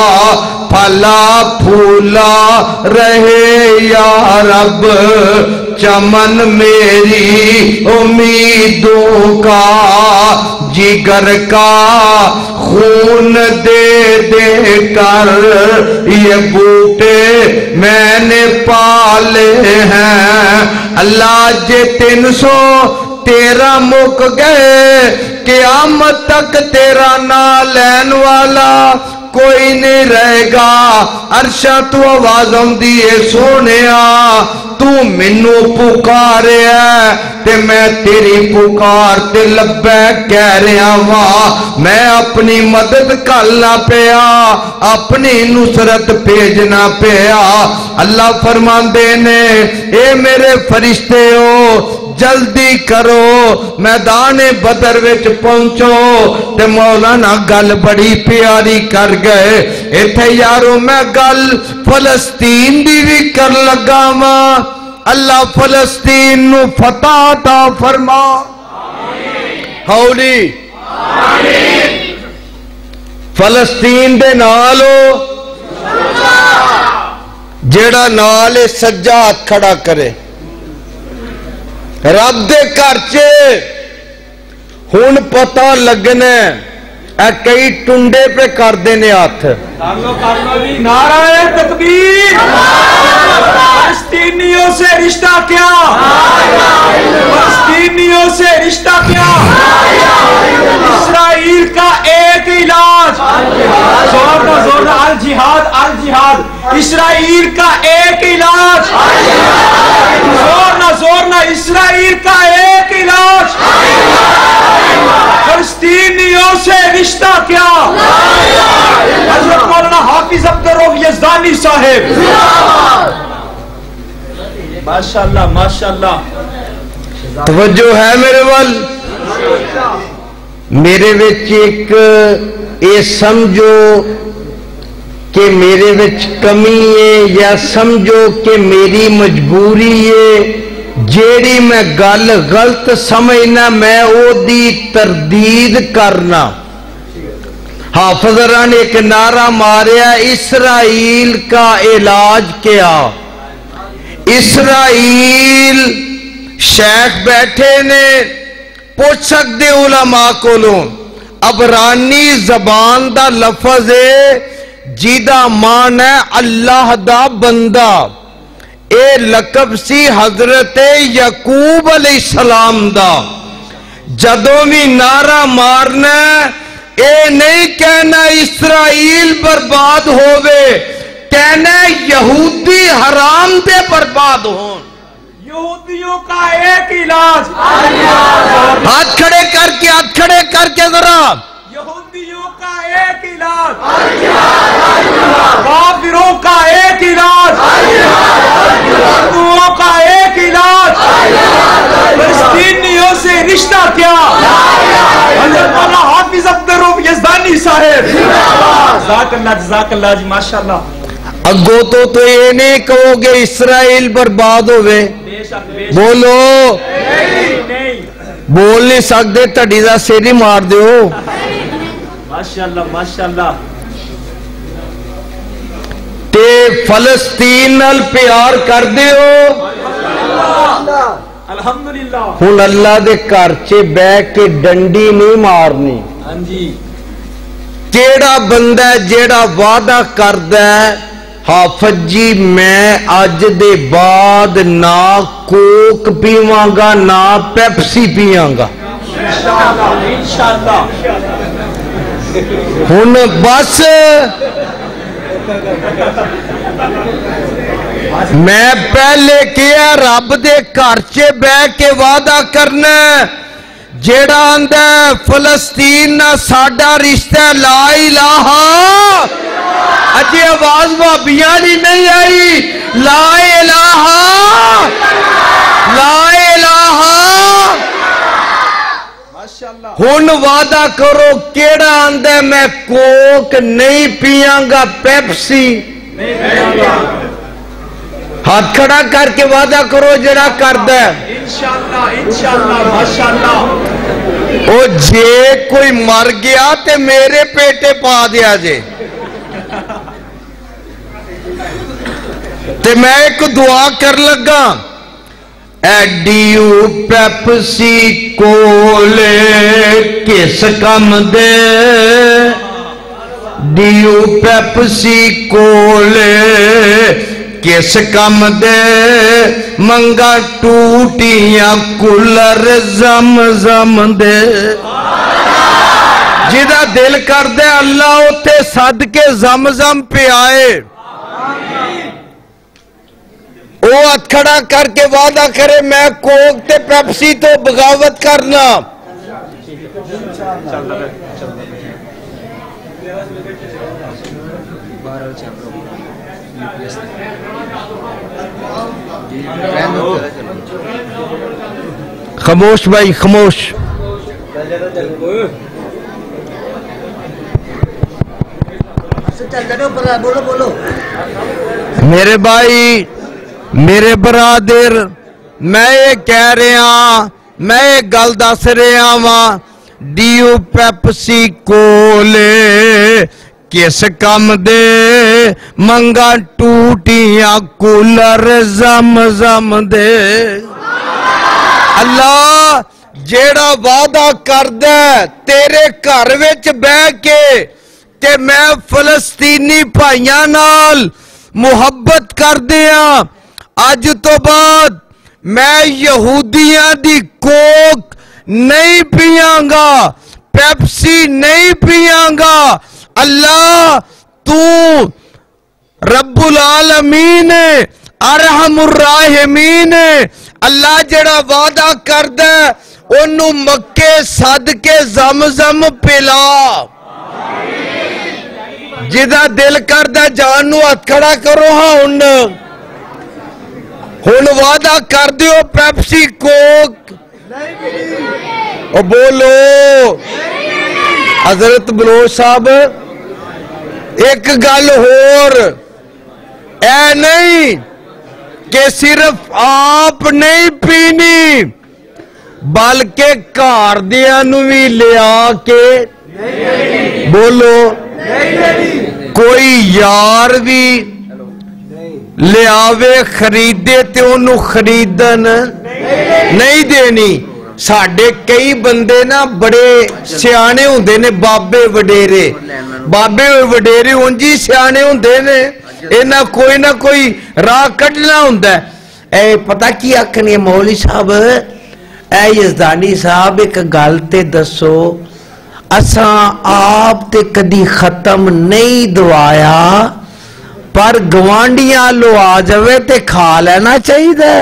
پھلا پھولا رہے یا رب چمن میری امیدوں کا جگر کا خون دے دے کر یہ بوٹے میں نے پالے ہیں اللہ جے 313 مک گئے قیامت تک تیرا نام لین والا کوئی نہیں رہے گا عرشہ تو آواز آمدی ہے سونیا تو منو پکارے ہے تے میں تیری پکار تے لبیک کہہ رہا ہوا میں اپنی مدد کرنا پیا اپنی نصرت بھیجنا پیا اللہ فرماندے نے اے میرے فرشتے ہو جلدی کرو میدان بدر وچ پہنچو تے مولانا گل بڑی پیاری کر گئے ایتھے یارو میں گل فلسطین دی بھی کر لگا ماں اللہ فلسطین نو فتح عطا فرما ہولی فلسطین دے نالو جیڑا نال سجا ہاتھ کھڑا کرے رب دے کرچے ہون پتہ لگنے اے کئی ٹنڈے پہ کر دینے ہاتھ نعرہ تکبیر فلسطینیوں سے رشتہ کیا فلسطینیوں سے رشتہ کیا اسرائیل کا ایک علاج زور الجہاد الجہاد اسرائیل کا ایک علاج زور نہ اسرائیل کا ایک علاج فلسطینیوں سے رشتہ کیا حضرت مولانا حافظ عبدالرؤف یزدانی صاحب ماشاءاللہ ماشاءاللہ توجہ ہے میرے وال میرے وچ ایک اے سمجھو کہ میرے وچ کمی ہے یا سمجھو کہ میری مجبوری ہے جیڑی میں گل غلط سمجھنا میں او دی تردید کرنا حافظران ایک نعرہ ماریا اسرائیل کا علاج کیا اسرائیل شیخ بیٹھے نے پوچھ سکتے علماء کو لوں عبرانی زبان دا لفظ ہے جیدہ مان ہے اللہ دا بندہ اے لقب سی حضرت یعقوب علیہ السلام دا جدوں بھی نعرہ مارنا اے نہیں کہنا اسرائیل برباد ہوئے کہنا یہودی حرام دے برباد ہون یہودیوں کا ایک علاج ہاتھ کھڑے کر کے ذرا یہودیوں کا ایک علاج کافروں کا ایک علاج ہندوؤں کا ایک علاج فلسطینیوں سے رشتہ کیا حضرت مولانا حافظ عبدالرؤف یزدانی صاحب جزاک اللہ جی ماشاءاللہ اگو تو یہ نہیں کہو گے اسرائیل برباد ہوئے بولو بول نہیں سکتے تڑی دا سیری مار دیو ماشاءاللہ ماشاءاللہ تے فلسطین نال پیار کر دیو الحمدللہ ہن اللہ دے گھر چ بہ کے ڈنڈی نہیں مارنی ہاں جی کیڑا بندہ ہے جیڑا وعدہ کردا ہے حافظ جی میں اج دے بعد نہ کوک پیواں گا نہ پیپسی پیاں گا انشاءاللہ ہن بس میں پہلے کیا رب دے گھر چ بہ کے وعدہ کرنا جیڑا آندا ہے فلسطین نہ ساڈا رشتہ لا الہ اجے آواز بھابیاں دی نہیں آئی لا الہ لا الہ ہن وعدہ کرو کیڑا آندا ہے میں کوک نہیں پیاں گا پیپسی ہاتھ کھڑا کر کے وعدہ کرو جڑا کردا ہے انشاءاللہ ماشاءاللہ او جے کوئی مر گیا تے میرے پیٹے پا دیا جے تے میں ایک دعا کر لگا ایڈیو پیپسی کولے کس کم دے ڈیو پیپسی کولے کس کم دے منگا ٹوٹیاں کولر زم زم دے جدا دل کر دے اللہ اتے صد کے زم زم پہ آئے وہ ہاتھ کھڑا کر کے وعدہ کرے میں کوک تے پیپسی تو بغاوت کرنا خاموش بھائی خاموش میرے بھائی میرے برادر میں یہ کہہ رہا میں یہ گل دس رہا وا ڈیو پیپسی کولے کس کم دے منگا ٹوٹیاں کولر زم زم دے اللہ جیڑا وعدہ کردہ تیرے گھر وچ بہ کے کہ میں فلسطینی بھائیاں نال محبت کر دیاں اج تو بعد میں یہودیاں دی کوک نہیں پیاں گا پیپسی نہیں پیاں گا اللہ تو رب العالمین ارحم الراحمین اللہ جڑا وعدہ کردہ انہوں مکے صدقے زمزم پلا جدا دل کردہ جانو ہاتھ کھڑا کرو ہاں ہن وعدہ کر دیو پیپسی کوک او بولو حضرت بلوچ صاحب ایک گل ہور اے نہیں کہ صرف آپ نہیں پینی بلکہ گھر دیاں نوں وی لیا کے بولو کوئی یار بھی لیاوے خریدے تے انہوں خریدن نہیں دینی ساڑھے کئی بندے نا بڑے سیانے ہوندے نے بابے وڈیرے انجی سیانے ہوندے نے اینا کوئی نہ کوئی راہ کٹنا ہوندہ ہے اے پتہ کی آکھنی مولوی صاحب اے یزدانی صاحب ایک گالتے دسو اساں آپ تے کدی ختم نہیں دعایا پر گوانڈیاں لو آ جاوے تے کھا لینا چاہیے دے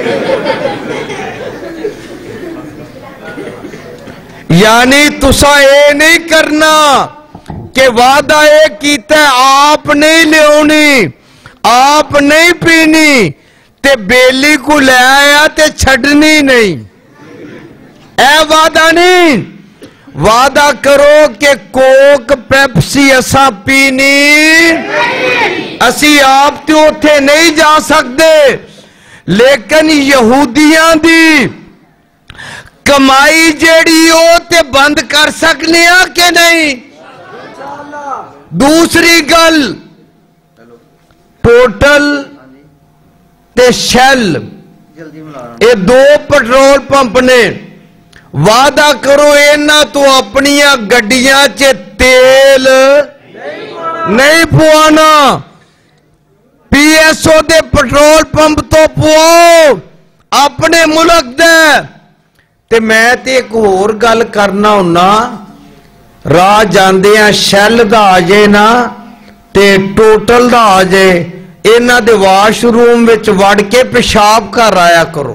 یعنی تسا اے نہیں کرنا کہ وعدہ اے کیتا ہے آپ نہیں لیونی آپ نہیں پینی تے بیلی کو لے آیا تے چھڑنی نہیں اے وعدہ نہیں وعدہ کرو کہ کوک پیپسی اسا پینی اسی آپ تے اتھے نہیں جا سکتے لیکن یہودیاں دی کمائی جیڑی ہو تے بند کر سکنے ہاں کہ نہیں دوسری گل ٹوٹل تے شیل یہ دو پٹرول پمپ نے وعدہ کرو اینا تو اپنیاں گڈیاں چے تیل نہیں پوانا پی ایس او دے پٹرول پمپ تو پواؤ اپنے ملک دے تے میں تے ایک اور گل کرنا ہونا راہ جاندے ہیں شیل دا آجے نا تے ٹوٹل دا آجے اینا دے واش روم وچ وڑ کے پیشاب کر آیا کرو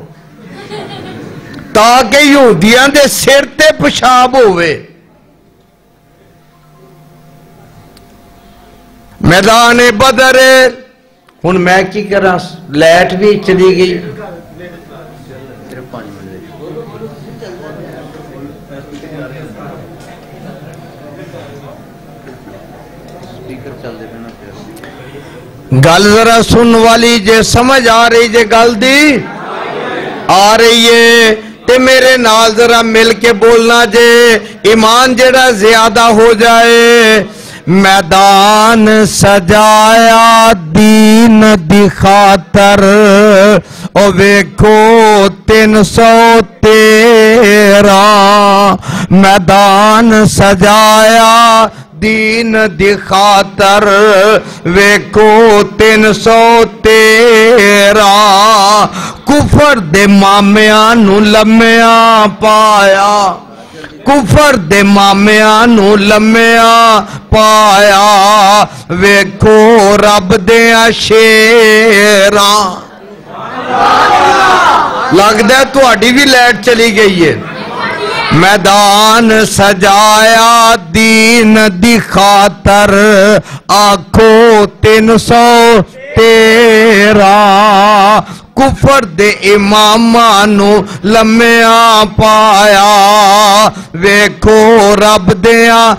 تاکہ یہودیاں دے سر تے پیشاب ہوئے میدان بدر ہن میں کی کراں لائٹ بھی چلی گئی گل ذرا سن والی جے سمجھ آ رہی جے گل دی آ رہی ہے تے میرے نال ذرا مل کے بولنا جے ایمان جڑا زیادہ ہو جائے میدان سجایا دین دی خاطر او ویکھو 313 میدان سجایا دین دی خاطر ویکھو 313 کفر دے مامیاں نو لمیاں پایا کفر دے مامیاں نو لمیاں پایا ویکھو رب دیاں شیراں لگدا ہے تہاڈی بھی لائٹ چلی گئی ہے میدان سجایا دین دی خاطر آکھو 313 کفر دے امامانو لمیاں پایا ویکھو رب دیاں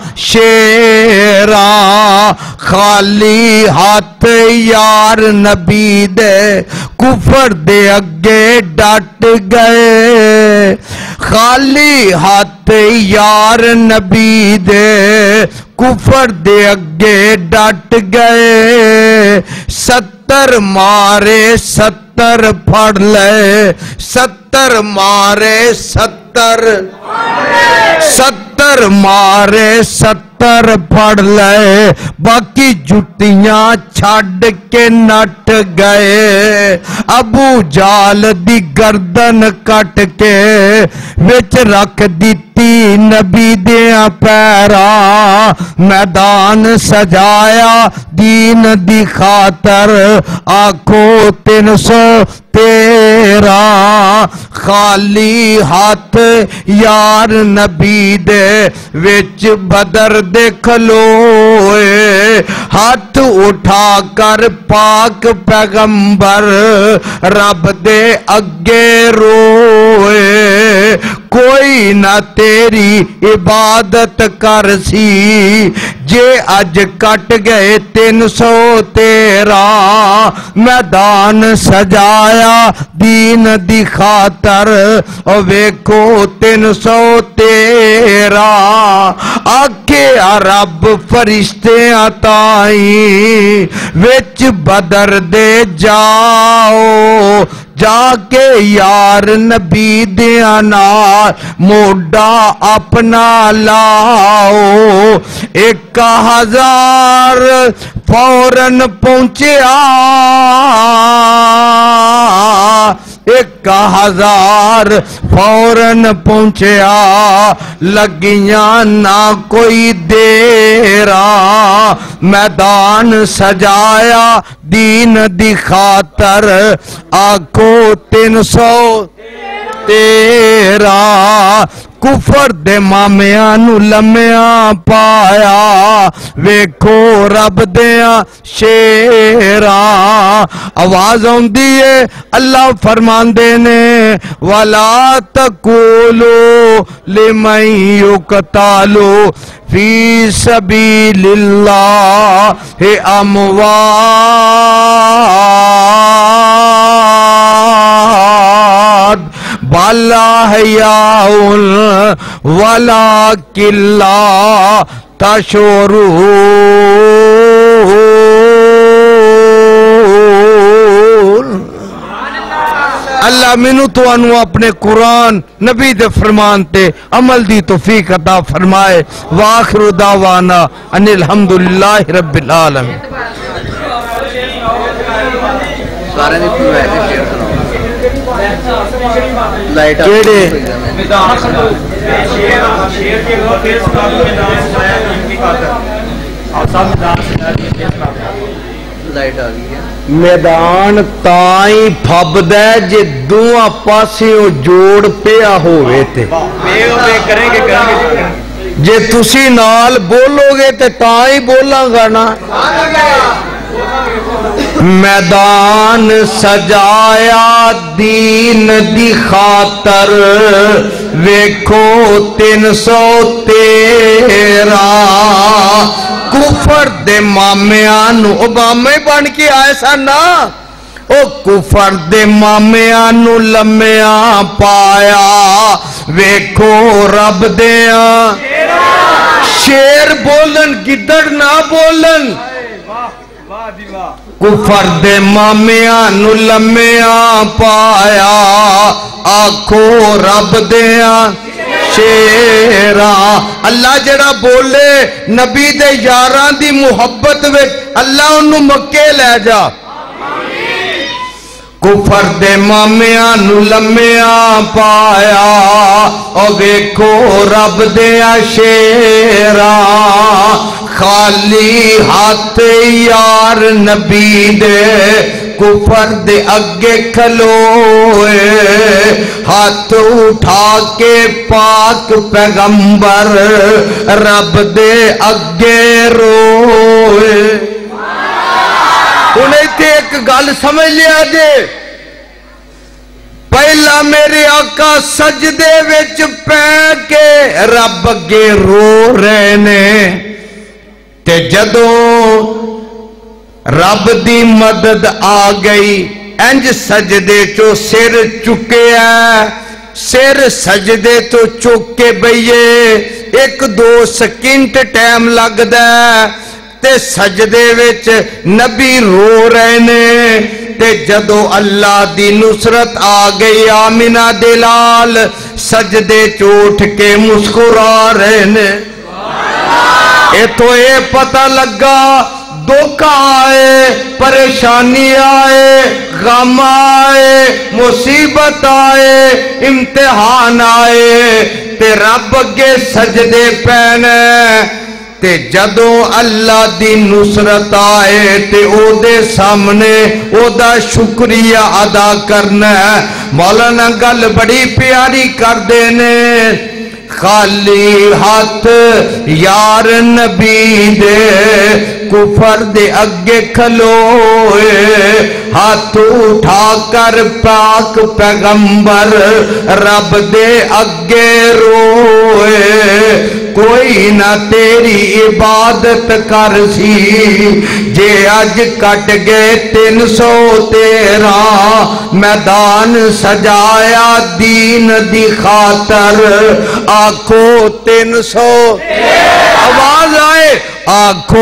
شیراں خالی ہاتھ یار نبی دے کفر دے اگے ڈٹ گئے خالی ہاتھ یار نبی دے کفر دے اگے ڈٹ گئے 70 مارے 70 پھڑ لے 70 مارے 70 مارے 70 پھڑ لے باقی جتیاں چھڑ کے نٹ گئے ابو جال دی گردن کٹ کے وچ رکھ دیتی نبی دیاں پیرا میدان سجایا دین دی خاطر آکھو 313 خالی ہاتھ یار نبی دے وچ بدر دے کھلوئے ہاتھ اٹھا کر پاک پیغمبر رب دے اگے روئے کوئی نہ تیری عبادت کر سی جے اج کٹ گئے 313 میدان سجایا دین دی خاطر او ویکھو 313 آکے رب فرشتے آتائیں وچ بدر دے جاؤ جا کے یار نبی دیاں نال موڈا اپنا لاؤ 1000 فوراً پہنچیا 1000 فوراً پہنچیا لگیاں نہ کوئی دیرا میدان سجایا دین دی خاطر آکھو 313 کفر دے مامیاں نو لمیاں پایا ویکھو رب دیاں شیراں آواز ہوندی ہے اللہ فرماندے نے وَلَا تَقُولُوا لِمَن يُقْتَلُ فِي سَبِيلِ اللَّهِ أَمْوَاتٌ بَلْ أَحْيَاءٌ وَلَكِنْ لَا تَشْعُرُونَ अल्लाह मैनू तुहानू अपने कुरान नबी दे फरमान ते अमल दी तौफीक अता फरमाए। वाखिरु दावाना अनिल हम्दुलिल्लाहि रब्बिल आलमीन। सारे दी पूरा है शेयर सुनाओ लाइट केड़े शेर के फिर सुना दो मैदान सुनाया इनकी खातर और सब लाइट आ गई है। मैदान ताई फबदा जे दोवां पासियों जोड़ पिया होवे ते करेंगे करेंगे जे तुसी नाल बोलोगे ते ताई बोलांगा ना। मैदान सजाया दीन दी खातर वेखो 313 कुफर दे मामियां नू ओबामे बन के आए सन ना। ओ कुफर दे मामियां नू लम्मिया पाया वेखो रब देया शेर बोलन गिदड़ ना बोलन। कुफर दे मामियां नू लम्मिया पाया आखो रब देया शेरा। अल्लाह जड़ा बोले नबी दे यारां दी मुहब्बत विच अल्लाह उन्नू मक्के ले जा। कुफर दे मामियां नू लम्मिया पाया ओ वेखो रब देया शेरा। खाली हाथ यार नबी दे कुफर दे अगे खलोए हाथ उठा के पाक पैगंबर रब दे अगे रोए। उन्हें ते एक गल समझ लिया जे पहला मेरे आका सजदे विच पै के रब अगे रो रहे ने ते जदों रब दी मदद आ गई इंज सजदे चो सिर चुकिया सिर सजदे तो चुक के बईए 1-2 सेकंड टाइम लगदा ते सजदे विच नबी रो रहे ने ते जदों अल्लाह दी नुसरत आ गई आमिना दे लाल सजदे चोट के मुस्कुरा रहे ने। ए तो ये पता लगा दुख आए परेशानी आए गम आए मुसीबत आए इम्तिहान आए ते रब अगे सजदे पैने ते जदों अल्लाह दी नुसरत आए ते ओदे सामने ओदा शुक्रिया अदा करना। मौलाना गल बड़ी प्यारी करदे ने खाली हाथ यार नबी दे कुफर दे अगे खलोए हाथ उठा कर पाक पैगंबर रब दे अगे रोए। कोई ना तेरी इबादत कर सी जे अज कट गए 313 मैदान सजाया दीन दी खातर आखो 300 आवाज आए आखो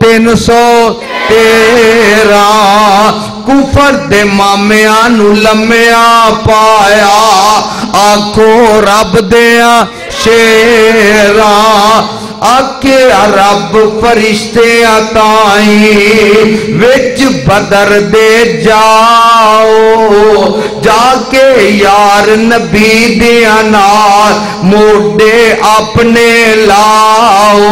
313 कुफर दे मामियां नू लम्मिया पाया आखो रब देया शेरा। आके रब फरिश्ते ताई विच बदर दे जाओ जाके यार नबी दिया नाल मोडे अपने लाओ।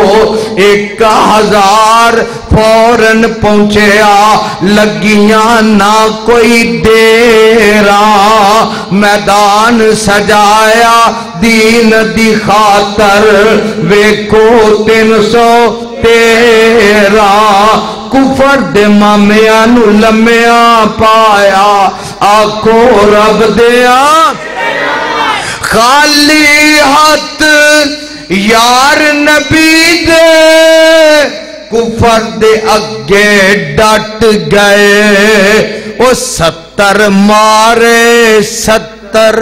1000 फौरन पहुंचया लगियां ना कोई देरा मैदान सजाया दीन दी खातर वेखो 313 कुफर दे मामियां नू लम्मिया पाया आखो रब देया खाली हाथ यार नबी दे कुफर दे अगे डट गए। ओ 70 मारे 70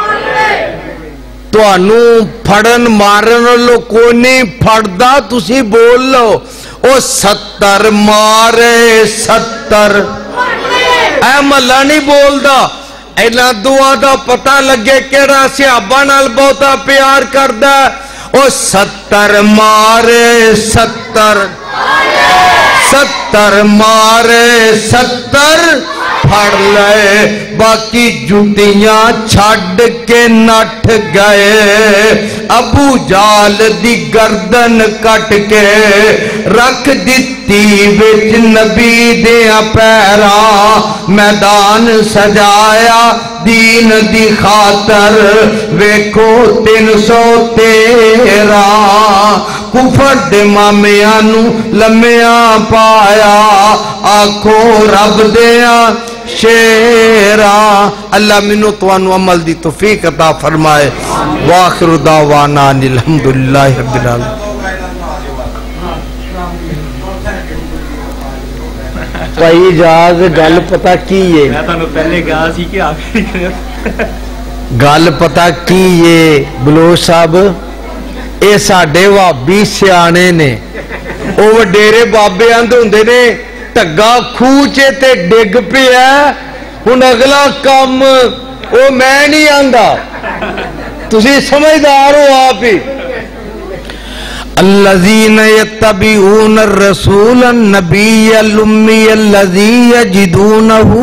तुहानू फड़न मारन लो कोई नहीं फड़दा तुसी बोल लो। ओ 70 मारे 70 ऐ महला नहीं बोलदा اینا دعا دا پتہ لگے کیڑا صحابہ نال بہتا پیار کردا او 70 مارے 70 مارے 70 پھڑ لے باقی جتیاں چھڑ کے نٹھ گئے ابو جال دی گردن کٹ کے رکھ دیتی وچ نبی دیا پیرا میدان سجایا دین دی خاطر ویکھو 313 کفر دے مامیاں نو لمیاں پایا آکھو رب دیا شیرا اللہ منو توانو عمل دی توفیق عطا فرمائے واخر دعوانا الحمدللہ رب العالمین بھائی اجاز گل پتہ کی ہے میں تانوں پہلے کہا سی کہ آخری گل پتہ کی ہے بلوچ صاحب اے ساڈے وابی سیانے نے او وڈیرے بابے آندے ہوندے نے ٹگا کھوچے تے ڈگ پیا ہن اگلا کام او میں نہیں آندا تسی سمجھدار ہو آپ ہی الذين يتبعون الرسول النبي الأمي الذي يجدونه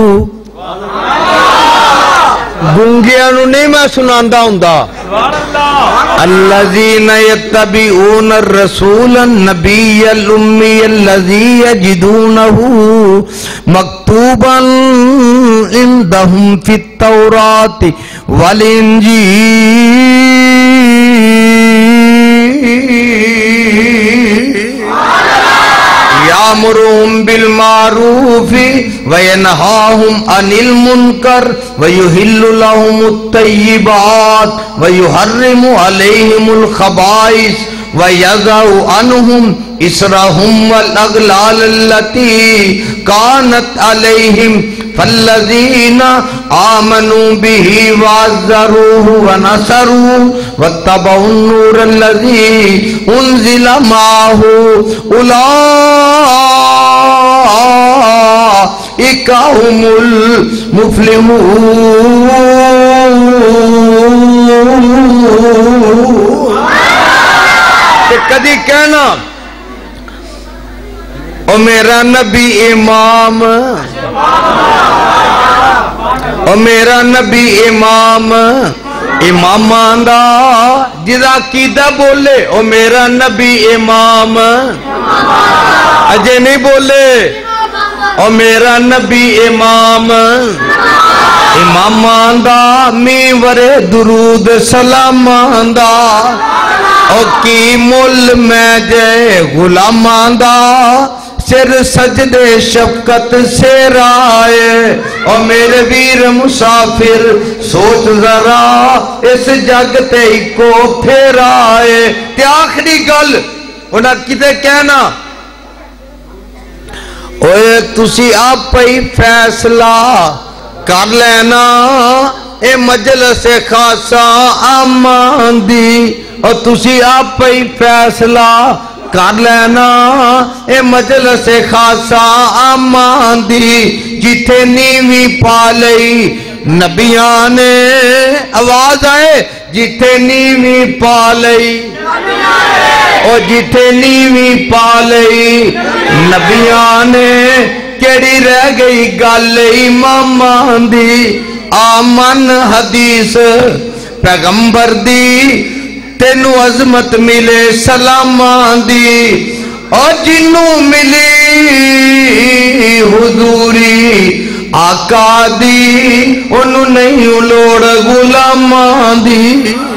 گونگیاں نو نہیں میں سناندا ہوندا الذين يتبعون الرسول النبي الأمي الذي يجدونه مكتوبا عندهم في التوراة يأمرهم بالمعروف وينهاهم عن المنكر ويحل لهم الطيبات ويحرم عليهم الخبائث ويضع عنهم إصرهم والأغلال التي كانت عليهم فالذين آمنوا به وعزروه ونصروه واتبعوا النور الذي أنزل معه أولئك هم المفلحون کدی کہنا او میرا نبی امام او میرا نبی امام امامان دا جدا کیدہ بولے او میرا نبی امام اجے نہیں بولے او میرا نبی امام امامان دا میورے درود سلامان دا او کی مل میں جے غلامان دا سر سجدے شفقت سے رائے اور میرے ویر مسافر سوچ ذرا اس جگ تے کو پھیرائے تے آخری گل انہاں کتے کہنا اوے تسی آپ ہی فیصلہ کر لینا اے مجلس خاصا امان دی اور تسی آپ ہی فیصلہ کر لینا اے مجلس خاصا امان دی جتھے نیوی پا لئی نبیاں نے آواز آئے جتھے نیوی پا لئی اور جتھے نیوی پا لئی نبیاں نے کیڑی رہ گئی گل امامان دی آمن حدیث پیغمبر دی تینو عظمت ملے سلامان دی اور جنوں ملی حضوری آقا دی انہوں نہیں لوڑ غلامان دی